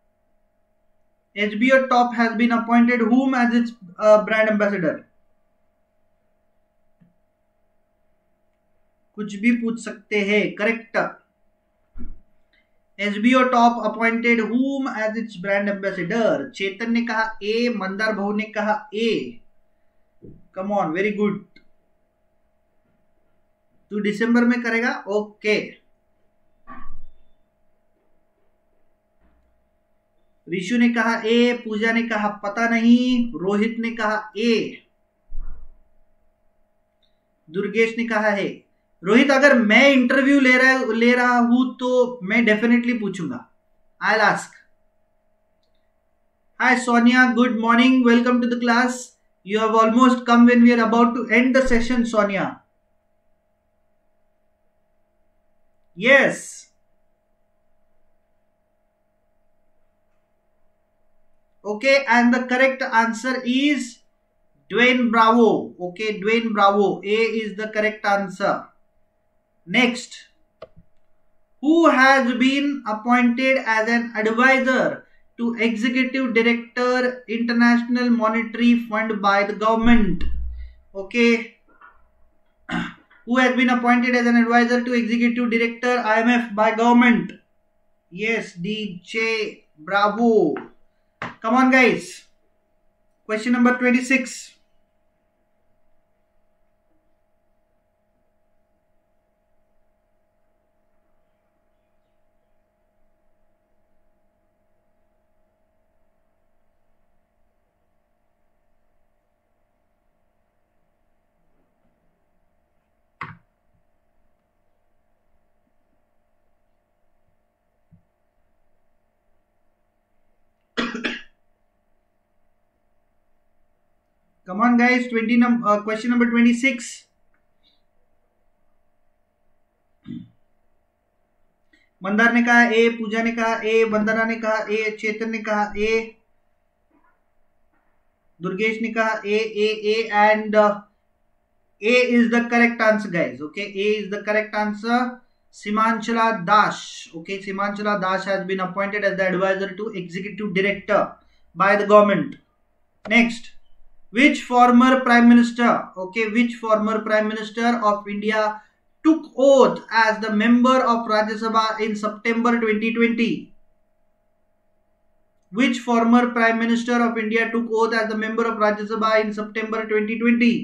H B O Top has been appointed whom as its uh, brand ambassador? कुछ भी पूछ सकते हैं, correct. H B O Top appointed whom as its brand ambassador? Chetan ने कहा A, Mandar भाऊ ने कहा A. Come on, very good. तू दिसंबर में करेगा? ओके। ऋषु ने कहा ए, पूजा ने कहा पता नहीं, रोहित ने कहा ए, दुर्गेश ने कहा है। रोहित, अगर मैं इंटरव्यू ले रहा ले रहा हूं तो मैं डेफिनेटली पूछूंगा। I will ask. Hi Sonia, good morning, welcome to the class. You have almost come when we are about to end the session, Sonia. Yes, okay, and the correct answer is Dwayne Bravo. Okay, Dwayne Bravo, A is the correct answer. Next, who has been appointed as an advisor to Executive Director International Monetary Fund by the government? Okay, who has been appointed as an advisor to Executive Director I M F by government? Yes, D J Bravo. Come on, guys. Question number twenty-six. Come on, guys. twenty num uh, question number twenty-six. Mandar ने कहा ए, पूजा ने कहा ए, वंदना ने कहा ए, चेतन ने कहा ए, दुर्गेश ने कहा A A A and A is the correct answer guys. Okay, A is the correct answer. Simanchala Dash. Okay, Simanchala Dash has been appointed as the advisor to executive director by the government. Next, which former prime minister, okay, which former prime minister of India took oath as the member of Rajya Sabha in September twenty twenty? Which former prime minister of India took oath as the member of Rajya Sabha in September twenty twenty?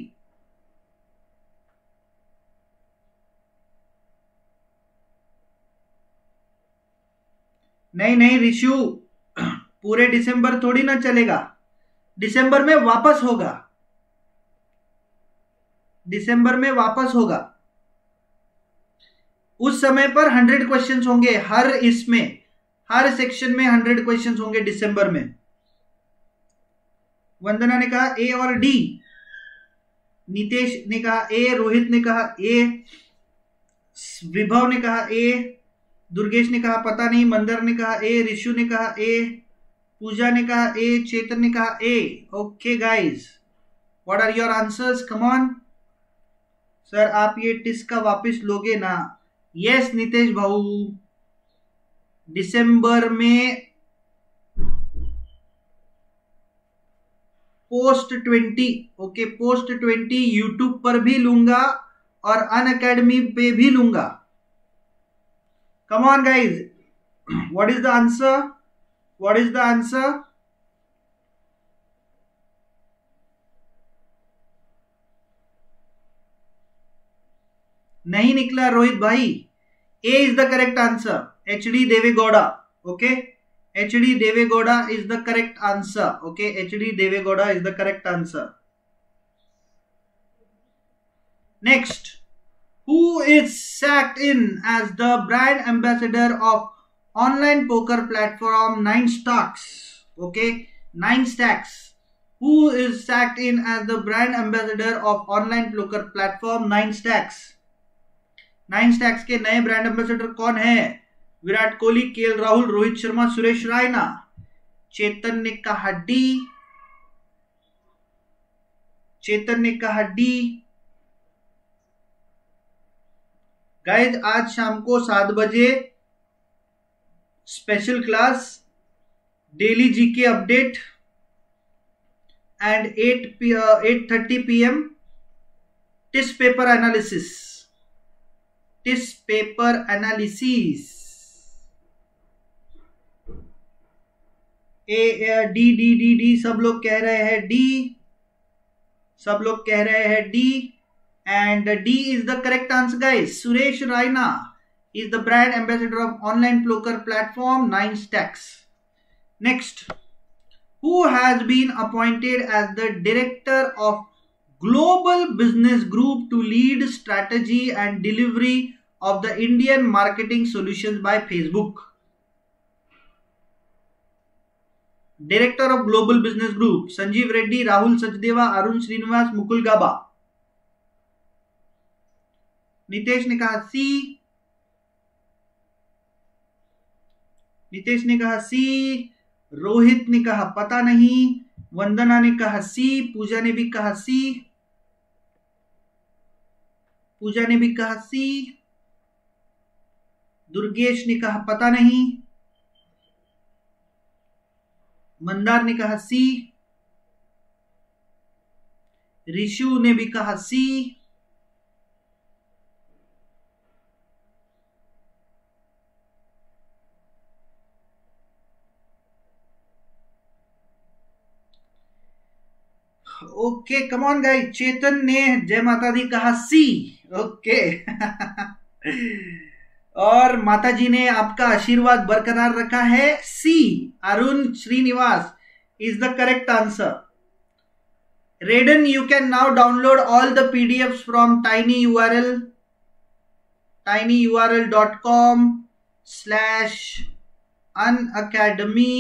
नहीं नहीं ऋषु, पूरे दिसंबर थोड़ी ना चलेगा. दिसंबर में वापस होगा, दिसंबर में वापस होगा. उस समय पर हंड्रेड क्वेश्चंस होंगे, हर इसमें हर सेक्शन में हंड्रेड क्वेश्चंस होंगे दिसंबर में. वंदना ने कहा ए और डी. नितेश ने कहा ए. रोहित ने कहा ए. विभव ने कहा ए. दुर्गेश ने कहा पता नहीं. मंदर ने कहा ए. ऋषु ने कहा ए. पूजा ने कहा ए. चेतन ने कहा A. Okay guys, what are your answers? Come on sir, आप ये टिस का वापस लोगे ना? यस नितेश भाऊ, दिसंबर में post twenty. Okay, post twenty YouTube पर भी लूंगा और अनअकैडमी पे भी लूंगा. Come on guys, what is the answer? What is the answer? नहीं निकला रोहित भाई. A is the correct answer. H D Devegowda. Okay, H D Devegowda is the correct answer. Okay, H D Devegowda is the correct answer. Next, who is sacked in as the brand ambassador of online poker platform Nine Stacks? Okay, Nine Stacks. Who is sacked in as the brand ambassador of online poker platform Nine Stacks? Nine Stacks के नए brand ambassador कौन है? Virat Kohli, KL Rahul, Rohit Sharma, Suresh Raina. Chetan ने कहा D. चेतन ने कहा D. Guys, आज शाम को सात बजे special class, daily GK update and at eight thirty P M TISS paper analysis. TISS paper analysis. A D D D D सब लोग कह रहे हैं डी. सब लोग कह रहे हैं D. And D is the correct answer guys. Suresh Raina is the brand ambassador of online poker platform Nine Stacks. Next, who has been appointed as the director of Global Business Group to lead strategy and delivery of the Indian marketing solutions by Facebook? Director of Global Business Group, Sanjeev Reddy, Rahul Sachdeva, Arun Srinivas, Mukul Gaba. Nitesh ने कहा सी. नितेश ने कहा सी. रोहित ने कहा पता नहीं. वंदना ने कहा सी. पूजा ने भी कहा सी. पूजा ने भी कहा सी. दुर्गेश ने कहा पता नहीं. मंदार ने कहा सी. ऋषु ने भी कहा C. Okay, come on guys. Chetan ने जय माता दी कहा सी. ओके और माता जी ने आपका आशीर्वाद बरकरार रखा है C. Arun Srinivas is the correct answer. Redden, you can now download all the PDFs from tiny URL tinyurl dot com slash unacademy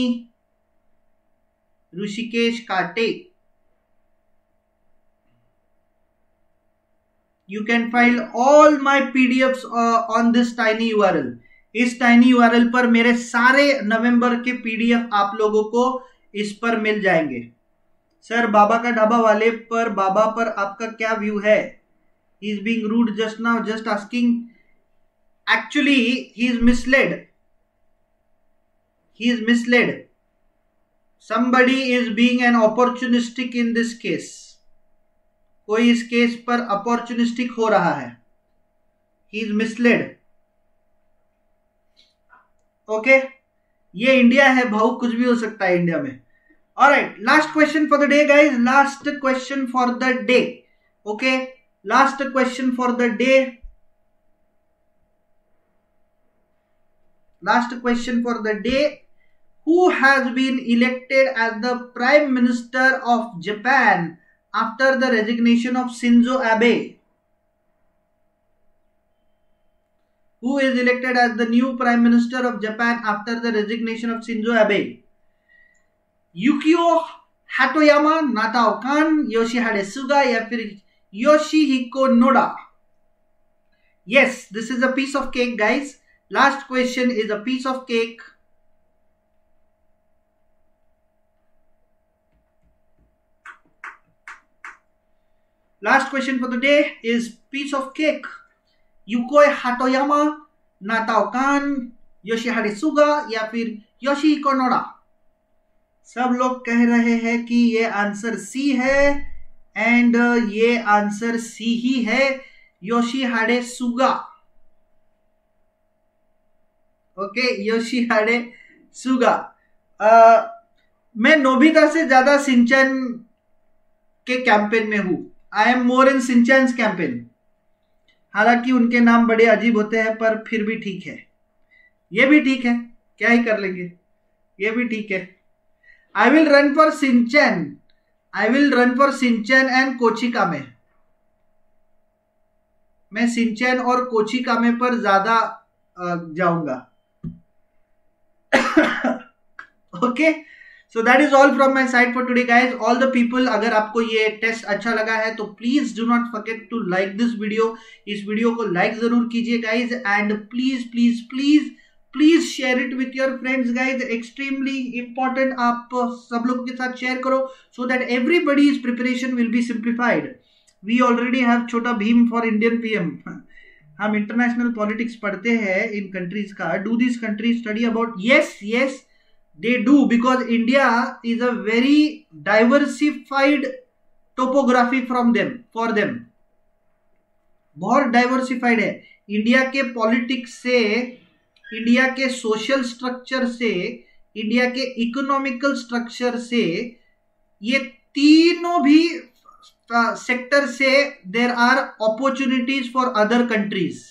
Rushikesh Kate. You can find all my P D Fs uh, on this tiny U R L. इस tiny URL पर मेरे सारे नवंबर के PDF आप लोगों को इस पर मिल जाएंगे. सर बाबा का ढाबा वाले पर बाबा पर आपका क्या व्यू है? He is being rude just now, just asking. Actually he is misled. He is misled. Somebody is being an opportunistic in this case. कोई इस केस पर अपॉर्चुनिस्टिक हो रहा है. He is misled. ओके, ये इंडिया है भाऊ, कुछ भी हो सकता है इंडिया में. Alright, last question for the day guys. Last question for the day. Okay, last question for the day. Last question for the day. Who has been elected as the Prime Minister of Japan after the resignation of Shinzo Abe? Who is elected as the new Prime Minister of Japan after the resignation of Shinzo Abe? Yukio Hatoyama, Natao Kan, Yoshihide Suga या फिर Yoshihiko Noda? Yes, this is a piece of cake guys. Last question is a piece of cake. Last question for the day is piece of cake. Yukoi Hatoyama, Natao Kan, Yoshihide Suga या फिर Yoshihiko Noda? सब लोग कह रहे हैं कि ये answer C है एंड ये आंसर सी ही है, योशीहाडे सुगा. ओके, योशीहाडे सुगा. मैं नोबिता से ज्यादा सिंचन के कैंपेन में हूं. I am more in Shinchan's campaign. हालांकि उनके नाम बड़े अजीब होते हैं पर फिर भी ठीक है. ये भी ठीक है, क्या ही कर लेंगे, ये भी ठीक है. I will run for Shinchan. I will run for Shinchan and Kochikame. मैं सिंचन और कोचिकामे पर ज्यादा जाऊंगा. Okay, so that is all from my side for today guys. All the people, अगर आपको ये टेस्ट अच्छा लगा है तो please do not forget to like this video. इस वीडियो को लाइक जरूर कीजिए guys, and please please please please share it with your friends guys. Extremely important, आप सब लोगों के साथ शेयर करो so that everybody's preparation will be simplified. We already have छोटा Bhim for Indian P M. हम international politics पढ़ते हैं इन countries का. Do these countries study about? Yes, yes. They do, because India is a very diversified topography from them, for them. बहुत diversified है. India के politics से, India के social structure से, इंडिया के इकोनॉमिकल स्ट्रक्चर से, ये तीनों भी सेक्टर से there are opportunities for other countries.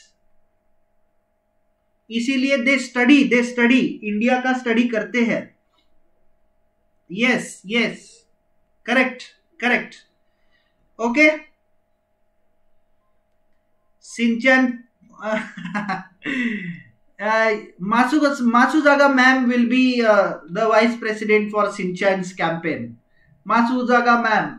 इसीलिए they study they study India का स्टडी करते हैं. Yes yes, correct correct. Okay, Shinchan Masujaga ma'am will be the vice president for Shinchan's campaign. Masujaga ma'am.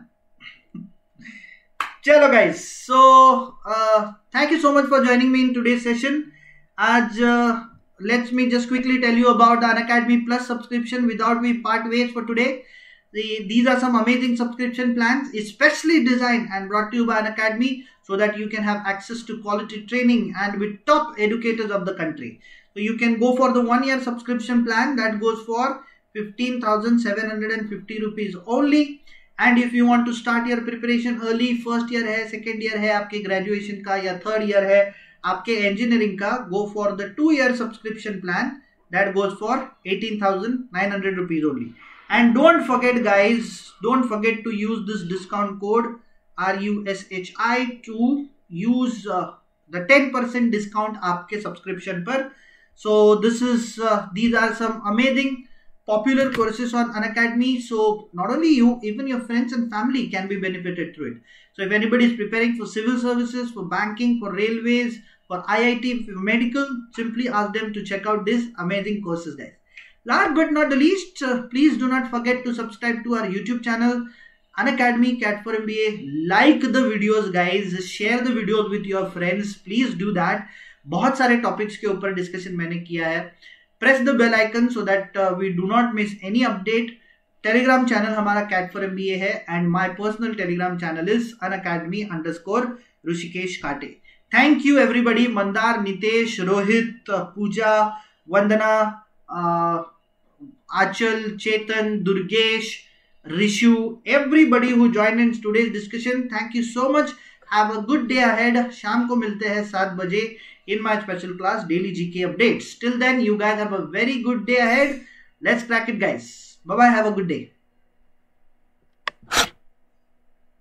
चलो guys, so thank you so much for joining me in today session. आज let me just quickly tell you about the Unacademy Plus subscription without we part ways for today. The, these are some amazing subscription plans, especially designed and brought to you by Unacademy, so that you can have access to quality training and with top educators of the country. So you can go for the one year subscription plan that goes for fifteen thousand seven hundred fifty rupees only. And if you want to start your preparation early, first year है, second year है आपके graduation का, या third year है आपके engineering का, go for the two year subscription plan that goes for eighteen thousand nine hundred rupees only. And don't forget guys, don't forget to use this discount code R U S H I to use uh, the ten percent discount आपके subscription पर. So this is uh, these are some amazing popular courses on Unacademy. So not only you, even your friends and family can be benefited through it. So if anybody is preparing for civil services, for banking, for railways, for I I T, for medical, simply ask them to check out these amazing courses guys. Last but not the least, uh, please do not forget to subscribe to our YouTube channel Unacademy Cat for M B A. Like the videos guys, share the videos with your friends, please do that. बहुत सारे topics के ऊपर discussion मैंने किया है. Press the bell icon so that uh, we do not miss any update. Telegram channel हमारा CAT for MBA है and my personal Telegram channel is Unacademy underscore Rishikesh Kate. Thank you everybody. Mandar, Nitesh, Rohit, Pooja, Vandana, Achal, Chetan, Durgesh, Rishu, everybody who joined in today's discussion, thank you so much. Have a good day ahead. शाम को मिलते हैं सात बजे in my special class daily G K updates. Till then, you guys have a very good day ahead. Let's crack it, guys. Bye bye. Have a good day.